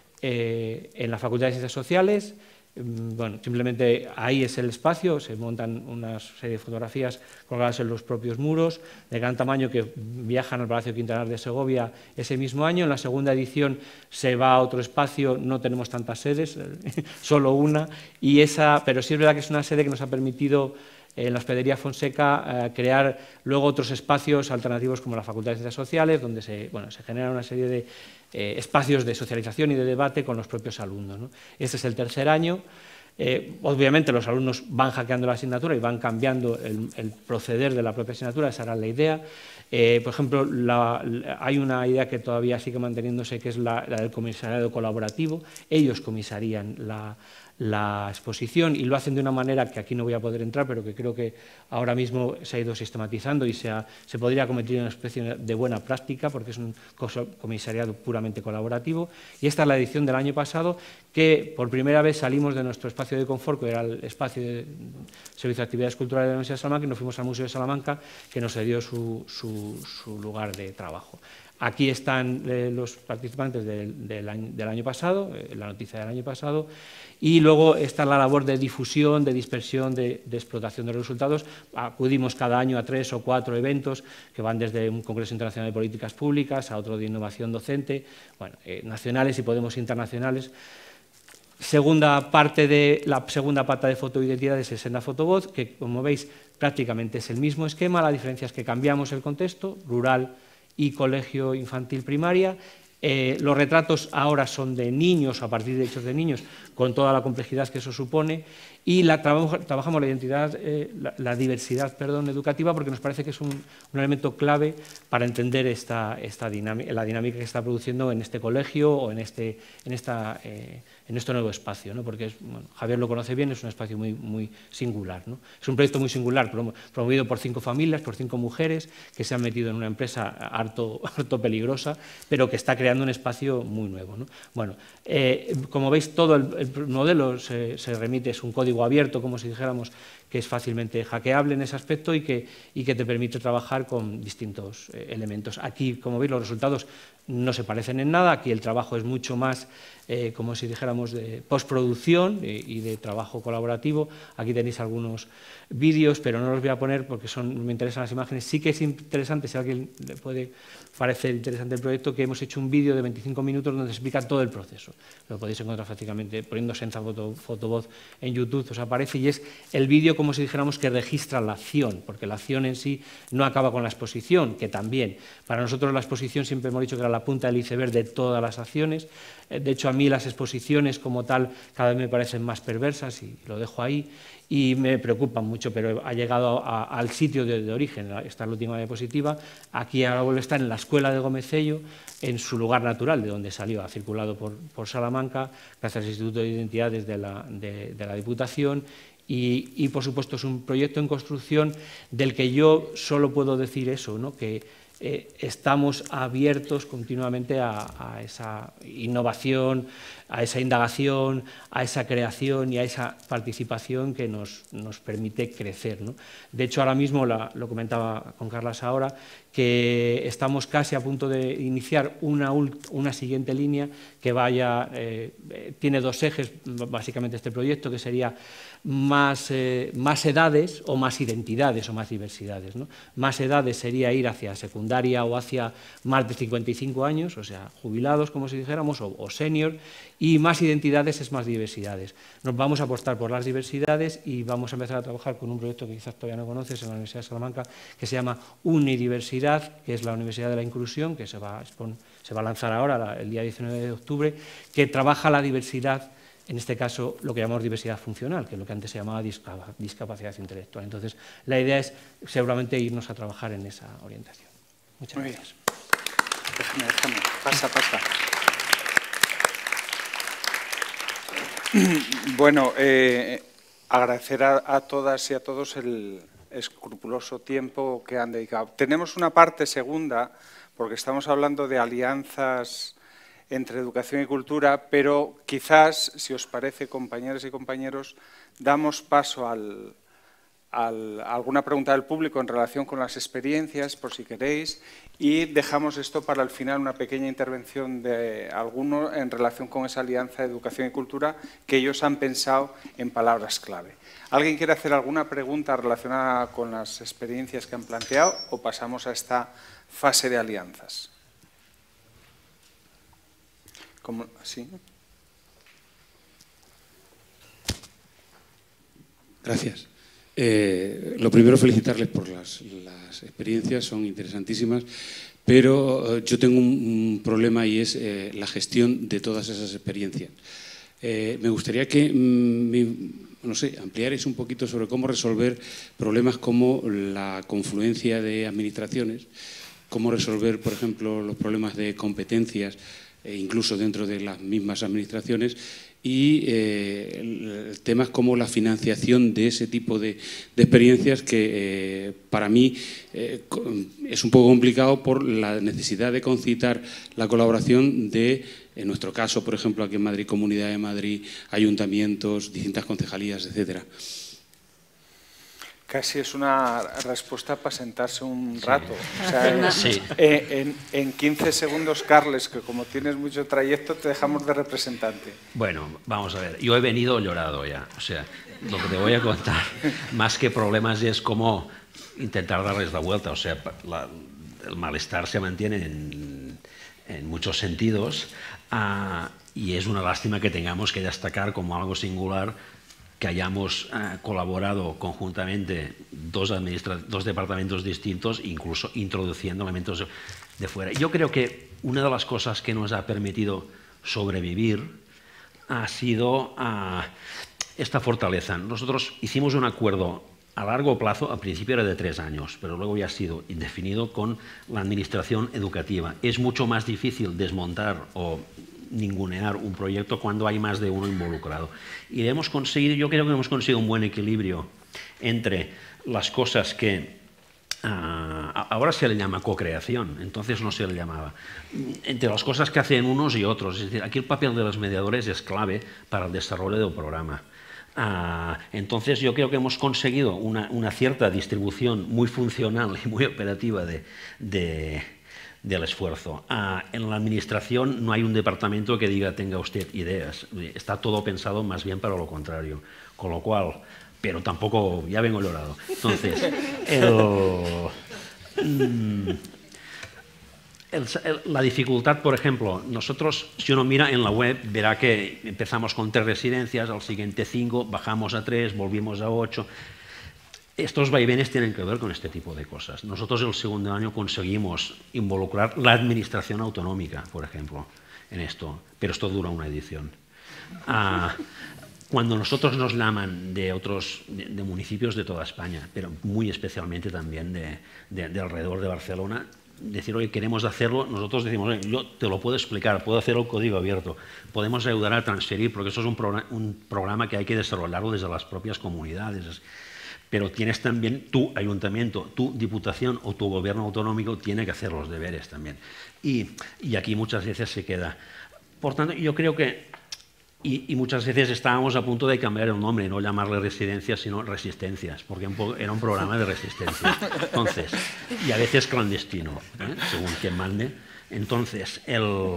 eh, en la Facultad de Ciencias Sociales. Bueno, simplemente ahí es el espacio, se montan una serie de fotografías colgadas en los propios muros, de gran tamaño, que viajan al Palacio Quintanar de Segovia ese mismo año. En la segunda edición se va a otro espacio, no tenemos tantas sedes, solo una, y esa, pero sí es verdad que es una sede que nos ha permitido en la Hospedería Fonseca eh, crear luego otros espacios alternativos como la Facultad de Ciencias Sociales, donde se, bueno, se genera una serie de eh, espacios de socialización y de debate con los propios alumnos, ¿no? Este es el tercer año. Eh, obviamente los alumnos van hackeando la asignatura y van cambiando el, el proceder de la propia asignatura, esa era la idea. Eh, por ejemplo, la, la, hay una idea que todavía sigue manteniéndose, que es la, la del comisariado colaborativo. Ellos comisarían la, la exposición y lo hacen de una manera que aquí no voy a poder entrar, pero que creo que ahora mismo se ha ido sistematizando y se, ha, se podría convertir en una especie de buena práctica, porque es un comisariado puramente colaborativo. Y esta es la edición del año pasado, que por primera vez salimos de nuestro espacio de confort, que era el espacio de Servicio de Actividades Culturales de la Universidad de Salamanca, y nos fuimos al Museo de Salamanca, que nos cedió su, su, su lugar de trabajo. Aquí están eh, los participantes del, del, año, del año pasado, eh, la noticia del año pasado, y luego está la labor de difusión, de dispersión, de, de explotación de los resultados. Acudimos cada año a tres o cuatro eventos que van desde un Congreso Internacional de Políticas Públicas a otro de Innovación Docente, bueno, eh, nacionales y podemos internacionales. Segunda parte de, la segunda pata de fotoidentidades es Senda Fotovoz, que como veis prácticamente es el mismo esquema, la diferencia es que cambiamos el contexto, rural y colegio infantil primaria. Eh, los retratos ahora son de niños, a partir de hechos de niños, con toda la complejidad que eso supone, y la, traba, trabajamos la identidad, eh, la, la diversidad perdón, educativa, porque nos parece que es un, un elemento clave para entender esta, esta dinámica, la dinámica que está produciendo en este colegio o en este, en esta, eh, en este nuevo espacio, ¿no? Porque es, bueno, Javier lo conoce bien, es un espacio muy, muy singular, ¿no? Es un proyecto muy singular, promovido por cinco familias, por cinco mujeres, que se han metido en una empresa harto, harto peligrosa, pero que está creando un espacio muy nuevo, ¿no? Bueno, eh, como veis, todo el, el modelo se, se remite, es un código abierto, como si dijéramos, que es fácilmente hackeable en ese aspecto y que, y que te permite trabajar con distintos eh, elementos. Aquí, como veis, los resultados no se parecen en nada, aquí el trabajo es mucho más, eh, como si dijéramos, de postproducción y, y de trabajo colaborativo. Aquí tenéis algunos vídeos, pero no los voy a poner porque son, me interesan las imágenes. Sí que es interesante, si a alguien le puede parecer interesante el proyecto, que hemos hecho un vídeo de veinticinco minutos donde se explica todo el proceso. Lo podéis encontrar fácilmente poniendo Senda Fotovoz en YouTube, os aparece, y es el vídeo, como si dijéramos, que registra la acción, porque la acción en sí no acaba con la exposición, que también. Para nosotros la exposición siempre hemos dicho que era la punta del iceberg de todas las acciones. De hecho, a mí las exposiciones como tal cada vez me parecen más perversas y lo dejo ahí y me preocupan mucho, pero ha llegado a, a, al sitio de, de origen. Esta es la última diapositiva. Aquí ahora vuelve a estar en la escuela de Gomecello, en su lugar natural, de donde salió, ha circulado por, por Salamanca, gracias al Instituto de Identidades de la, de, de la Diputación. Y, y, por supuesto, es un proyecto en construcción del que yo solo puedo decir eso, ¿no? Que eh, estamos abiertos continuamente a, a esa innovación, a esa indagación, a esa creación y a esa participación que nos, nos permite crecer, ¿no? De hecho, ahora mismo, la, lo comentaba con Carlas ahora, que estamos casi a punto de iniciar una, una siguiente línea que vaya, eh, tiene dos ejes, básicamente, este proyecto, que sería más, eh, más edades o más identidades o más diversidades, ¿no? Más edades sería ir hacia secundaria o hacia más de cincuenta y cinco años, o sea, jubilados, como si dijéramos, o, o senior, y más identidades es más diversidades. Nos vamos a apostar por las diversidades y vamos a empezar a trabajar con un proyecto que quizás todavía no conoces en la Universidad de Salamanca, que se llama Unidiversidad, que es la Universidad de la Inclusión, que se va, se va a lanzar ahora el día diecinueve de octubre, que trabaja la diversidad, en este caso lo que llamamos diversidad funcional, que es lo que antes se llamaba discapacidad intelectual. Entonces, la idea es seguramente irnos a trabajar en esa orientación. Muchas Muy gracias. Déjame, déjame. Pasa, pasa. Bueno, eh, agradecer a, a todas y a todos el escrupuloso tiempo que han dedicado. Tenemos una parte segunda, porque estamos hablando de alianzas entre educación y cultura, pero quizás, si os parece, compañeras y compañeros, damos paso al, al, a alguna pregunta del público en relación con las experiencias, por si queréis, y dejamos esto para el final, una pequeña intervención de alguno en relación con esa alianza de educación y cultura que ellos han pensado en palabras clave. ¿Alguien quiere hacer alguna pregunta relacionada con las experiencias que han planteado o pasamos a esta fase de alianzas? ¿Cómo? ¿Sí? Gracias. Eh, lo primero, felicitarles por las, las experiencias, son interesantísimas, pero eh, yo tengo un, un problema y es eh, la gestión de todas esas experiencias. Eh, me gustaría que, mm, no sé, ampliarais un poquito sobre cómo resolver problemas como la confluencia de administraciones, cómo resolver, por ejemplo, los problemas de competencias, e incluso dentro de las mismas administraciones, y eh, temas como la financiación de ese tipo de, de experiencias que eh, para mí eh, es un poco complicado por la necesidad de concitar la colaboración de, en nuestro caso, por ejemplo, aquí en Madrid, Comunidad de Madrid, ayuntamientos, distintas concejalías, etcétera. Casi es una respuesta para sentarse un rato. Sí. O sea, sí. en, en quince segundos, Carles, que como tienes mucho trayecto, te dejamos de representante. Bueno, vamos a ver. Yo he venido llorado ya. O sea, lo que te voy a contar, más que problemas, es cómo intentar darles la vuelta. O sea, la, el malestar se mantiene en, en muchos sentidos. Uh, y es una lástima que tengamos que destacar como algo singular que hayamos uh, colaborado conjuntamente dos, dos departamentos distintos, incluso introduciendo elementos de fuera. Yo creo que una de las cosas que nos ha permitido sobrevivir ha sido uh, esta fortaleza. Nosotros hicimos un acuerdo a largo plazo, al principio era de tres años, pero luego ya ha sido indefinido con la administración educativa. Es mucho más difícil desmontar o ningunear un proyecto cuando hay más de uno involucrado. Y hemos conseguido, yo creo que hemos conseguido un buen equilibrio entre las cosas que uh, ahora se le llama co-creación, entonces no se le llamaba, entre las cosas que hacen unos y otros. Es decir, aquí el papel de los mediadores es clave para el desarrollo del programa. Uh, entonces yo creo que hemos conseguido una, una cierta distribución muy funcional y muy operativa de, de, del esfuerzo. Uh, en la administración no hay un departamento que diga tenga usted ideas, está todo pensado más bien para lo contrario, con lo cual, pero tampoco, ya vengo llorado. Entonces, el, mm, El, el, la dificultad, por ejemplo, nosotros, si uno mira en la web, verá que empezamos con tres residencias, al siguiente cinco, bajamos a tres, volvimos a ocho. Estos vaivenes tienen que ver con este tipo de cosas. Nosotros el segundo año conseguimos involucrar la administración autonómica, por ejemplo, en esto, pero esto dura una edición. Ah, cuando nosotros nos llaman de otros de, de municipios de toda España, pero muy especialmente también de, de, de alrededor de Barcelona, decir, oye, queremos hacerlo, nosotros decimos, oye, yo te lo puedo explicar, puedo hacer el código abierto, podemos ayudar a transferir, porque eso es un, programa, un programa que hay que desarrollarlo desde las propias comunidades, pero tienes también tu ayuntamiento, tu diputación o tu gobierno autonómico tiene que hacer los deberes también. Y, y aquí muchas veces se queda. Por tanto, yo creo que Y, y muchas veces estábamos a punto de cambiar el nombre, no llamarle residencias, sino resistencias, porque era un programa de resistencia. Entonces, y a veces clandestino, ¿eh? Según quien mande. Entonces, el,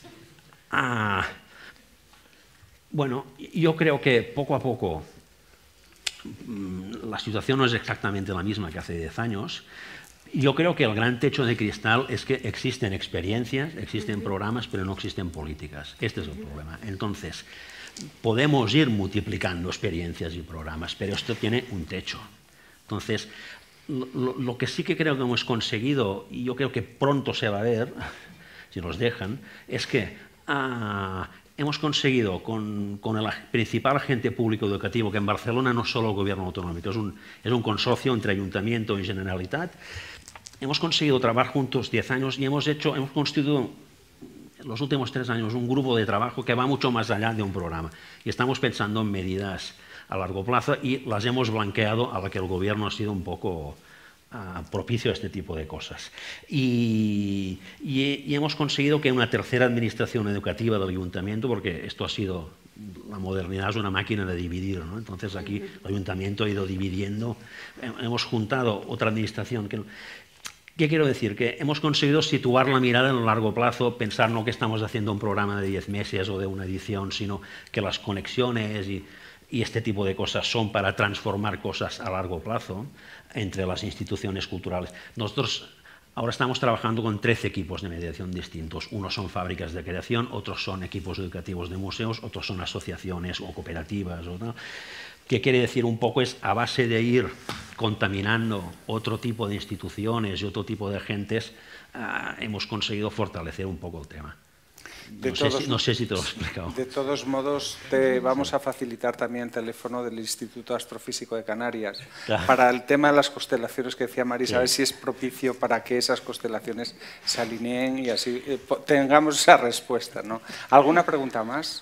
ah, bueno, yo creo que poco a poco la situación no es exactamente la misma que hace diez años. Yo creo que el gran techo de cristal es que existen experiencias, existen programas, pero no existen políticas. Este es el problema. Entonces, podemos ir multiplicando experiencias y programas, pero esto tiene un techo. Entonces, lo, lo que sí que creo que hemos conseguido, y yo creo que pronto se va a ver, si nos dejan, es que ah, hemos conseguido con, con el principal agente público educativo, que en Barcelona no es solo el gobierno autonómico, es un, es un consorcio entre Ayuntamiento y Generalitat. Hemos conseguido trabajar juntos diez años y hemos hecho, hemos constituido en los últimos tres años un grupo de trabajo que va mucho más allá de un programa. Y estamos pensando en medidas a largo plazo y las hemos blanqueado a la que el gobierno ha sido un poco uh, propicio a este tipo de cosas. Y, y, y hemos conseguido que una tercera administración educativa del ayuntamiento, porque esto ha sido, la modernidad es una máquina de dividir, ¿no? Entonces aquí el ayuntamiento ha ido dividiendo, hemos juntado otra administración que... ¿Qué quiero decir? Que hemos conseguido situar la mirada en el largo plazo, pensar no que estamos haciendo un programa de diez meses o de una edición, sino que las conexiones y, y este tipo de cosas son para transformar cosas a largo plazo entre las instituciones culturales. Nosotros ahora estamos trabajando con trece equipos de mediación distintos. Unos son fábricas de creación, otros son equipos educativos de museos, otros son asociaciones o cooperativas, o ¿no? ¿Qué quiere decir? Un poco es a base de ir contaminando otro tipo de instituciones y otro tipo de agentes, uh, hemos conseguido fortalecer un poco el tema. De no, todos, sé si, no sé si te lo he explicado. De todos modos, te vamos a facilitar también el teléfono del Instituto Astrofísico de Canarias claro. Para el tema de las constelaciones que decía Marisa, sí. A ver si es propicio para que esas constelaciones se alineen y así eh, tengamos esa respuesta, ¿no? ¿Alguna pregunta más?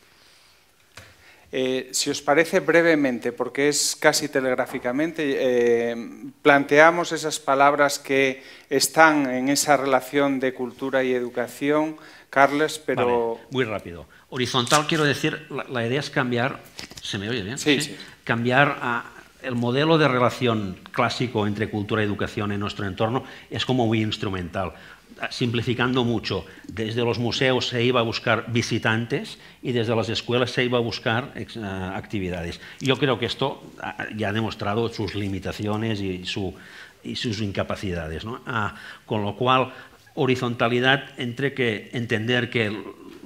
Eh, si os parece brevemente, porque es casi telegráficamente, eh, planteamos esas palabras que están en esa relación de cultura y educación, Carles, pero... Vale, muy rápido. Horizontal, quiero decir, la, la idea es cambiar, ¿se me oye bien? Sí, sí. sí. Cambiar a, el modelo de relación clásico entre cultura y educación en nuestro entorno es como muy instrumental. Simplificando mucho, desde los museos se iba a buscar visitantes y desde las escuelas se iba a buscar uh, actividades. Yo creo que esto ya ha demostrado sus limitaciones y, su, y sus incapacidades, ¿no? Uh, con lo cual, horizontalidad entre que entender que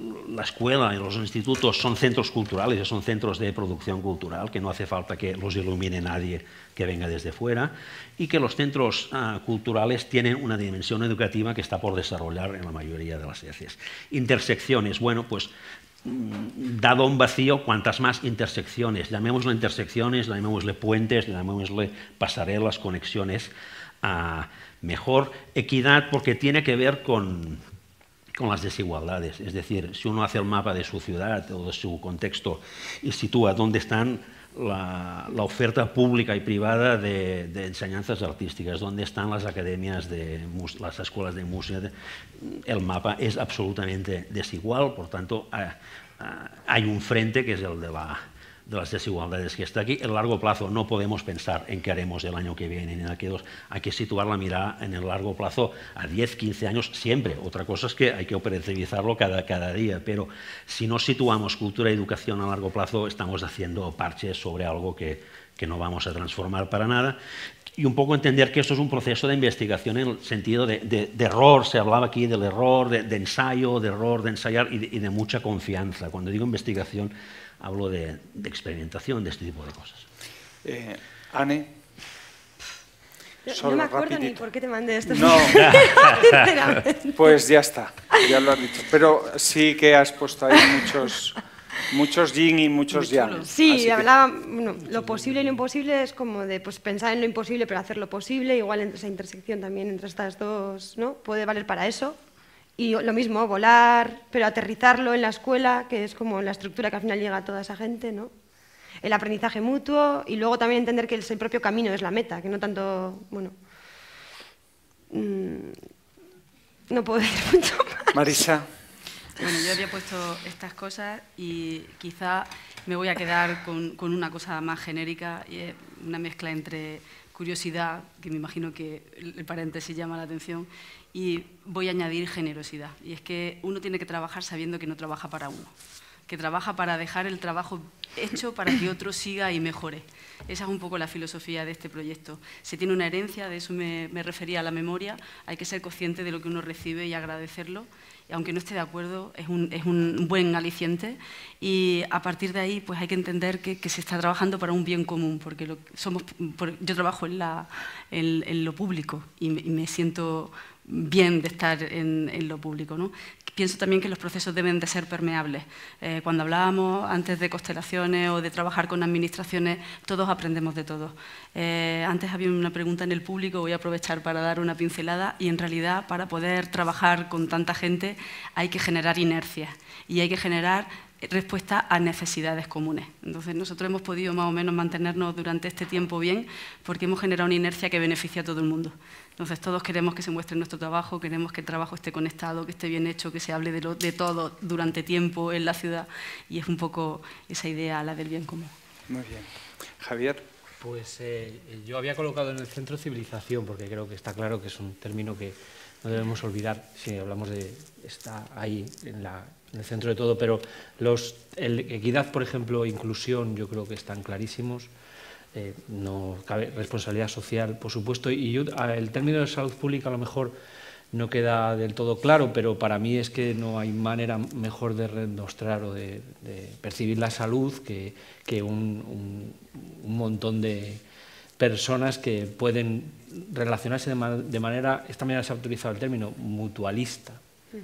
la escuela y los institutos son centros culturales, son centros de producción cultural, que no hace falta que los ilumine nadie que venga desde fuera, y que los centros uh, culturales tienen una dimensión educativa que está por desarrollar en la mayoría de las veces. Intersecciones, bueno, pues dado un vacío, cuantas más intersecciones, llamémosle intersecciones, llamémosle puentes, llamémosle pasarelas, conexiones, uh, mejor. Equidad, porque tiene que ver con, con las desigualdades, es decir, si uno hace el mapa de su ciudad o de su contexto y sitúa dónde están la, la oferta pública y privada de, de enseñanzas artísticas, dónde están las academias, de las escuelas de música, el mapa es absolutamente desigual, por tanto hay un frente que es el de, la, de las desigualdades que está aquí. En largo plazo no podemos pensar en qué haremos el año que viene, en aquellos, hay que situar la mirada en el largo plazo a diez, quince años siempre. Otra cosa es que hay que operativizarlo cada, cada día, pero si no situamos cultura y educación a largo plazo estamos haciendo parches sobre algo que, que no vamos a transformar para nada. Y un poco entender que esto es un proceso de investigación en el sentido de, de, de error, se hablaba aquí del error, de, de ensayo, de error, de ensayar y de, y de mucha confianza. Cuando digo investigación hablo de, de experimentación, de este tipo de cosas. Eh, Anne, no, no me acuerdo rapidito. Ni por qué te mandé esto. No, pues ya está, ya lo has dicho. Pero sí que has puesto ahí muchos, muchos yin y muchos yang. Sí, hablaba, bueno, lo posible y lo imposible es como de pues, pensar en lo imposible pero hacer lo posible. Igual entre esa intersección también entre estas dos, ¿no? Puede valer para eso. Y lo mismo, volar, pero aterrizarlo en la escuela, que es como la estructura que al final llega a toda esa gente, ¿no? El aprendizaje mutuo y luego también entender que el propio camino es la meta, que no tanto, bueno... Mmm, no puedo decir mucho más. Marisa. Bueno, yo había puesto estas cosas y quizá me voy a quedar con, con una cosa más genérica, y es una mezcla entre curiosidad, que me imagino que el paréntesis llama la atención, y voy a añadir generosidad. Y es que uno tiene que trabajar sabiendo que no trabaja para uno, que trabaja para dejar el trabajo hecho para que otro siga y mejore. Esa es un poco la filosofía de este proyecto. Se tiene una herencia, de eso me, me refería a la memoria, hay que ser consciente de lo que uno recibe y agradecerlo. Y aunque no esté de acuerdo, es un, es un buen aliciente, y a partir de ahí pues hay que entender que, que se está trabajando para un bien común, porque lo, somos, por, yo trabajo en, la, en, en lo público y me, y me siento bien de estar en, en lo público, ¿no? Pienso también que los procesos deben de ser permeables. Eh, cuando hablábamos antes de constelaciones o de trabajar con administraciones, todos aprendemos de todo. Eh, antes había una pregunta en el público, voy a aprovechar para dar una pincelada, y en realidad para poder trabajar con tanta gente hay que generar inercia y hay que generar respuesta a necesidades comunes. Entonces nosotros hemos podido más o menos mantenernos durante este tiempo bien porque hemos generado una inercia que beneficia a todo el mundo. Entonces todos queremos que se muestre nuestro trabajo, queremos que el trabajo esté conectado, que esté bien hecho, que se hable de, lo, de todo durante tiempo en la ciudad, y es un poco esa idea, la del bien común. Muy bien. Javier. Pues eh, yo había colocado en el centro civilización, porque creo que está claro que es un término que no debemos olvidar si hablamos de... está ahí en, la, en el centro de todo, pero los, el, equidad, por ejemplo, inclusión, yo creo que están clarísimos. Eh, no cabe responsabilidad social, por supuesto, y yo, el término de salud pública a lo mejor no queda del todo claro, pero para mí es que no hay manera mejor de demostrar o de, de percibir la salud que, que un, un, un montón de personas que pueden relacionarse de, ma de manera, esta manera se ha utilizado el término, mutualista.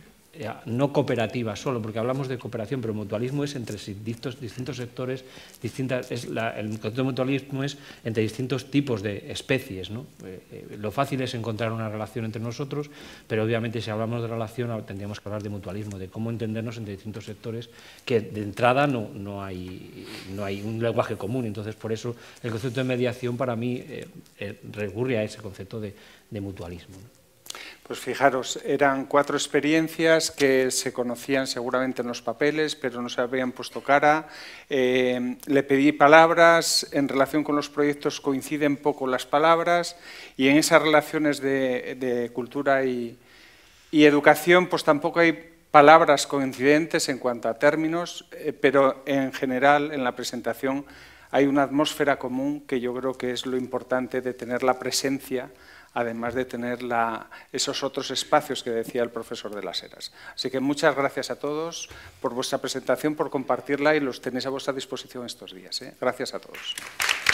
No cooperativa solo, porque hablamos de cooperación, pero mutualismo es entre distintos, distintos sectores, distintas, es la, el concepto de mutualismo es entre distintos tipos de especies, ¿no? Eh, eh, lo fácil es encontrar una relación entre nosotros, pero obviamente si hablamos de relación tendríamos que hablar de mutualismo, de cómo entendernos entre distintos sectores, que de entrada no, no, hay, no hay un lenguaje común. Entonces por eso el concepto de mediación para mí eh, eh, recurre a ese concepto de, de mutualismo, ¿no? Pues fijaros, eran cuatro experiencias que se conocían seguramente en los papeles, pero no se habían puesto cara. Eh, le pedí palabras, en relación con los proyectos coinciden poco las palabras, y en esas relaciones de, de cultura y, y educación pues tampoco hay palabras coincidentes en cuanto a términos, eh, pero en general en la presentación hay una atmósfera común que yo creo que es lo importante de tener la presencia además de tener la, esos otros espacios que decía el profesor de las Heras. Así que muchas gracias a todos por vuestra presentación, por compartirla y los tenéis a vuestra disposición estos días, ¿eh? Gracias a todos.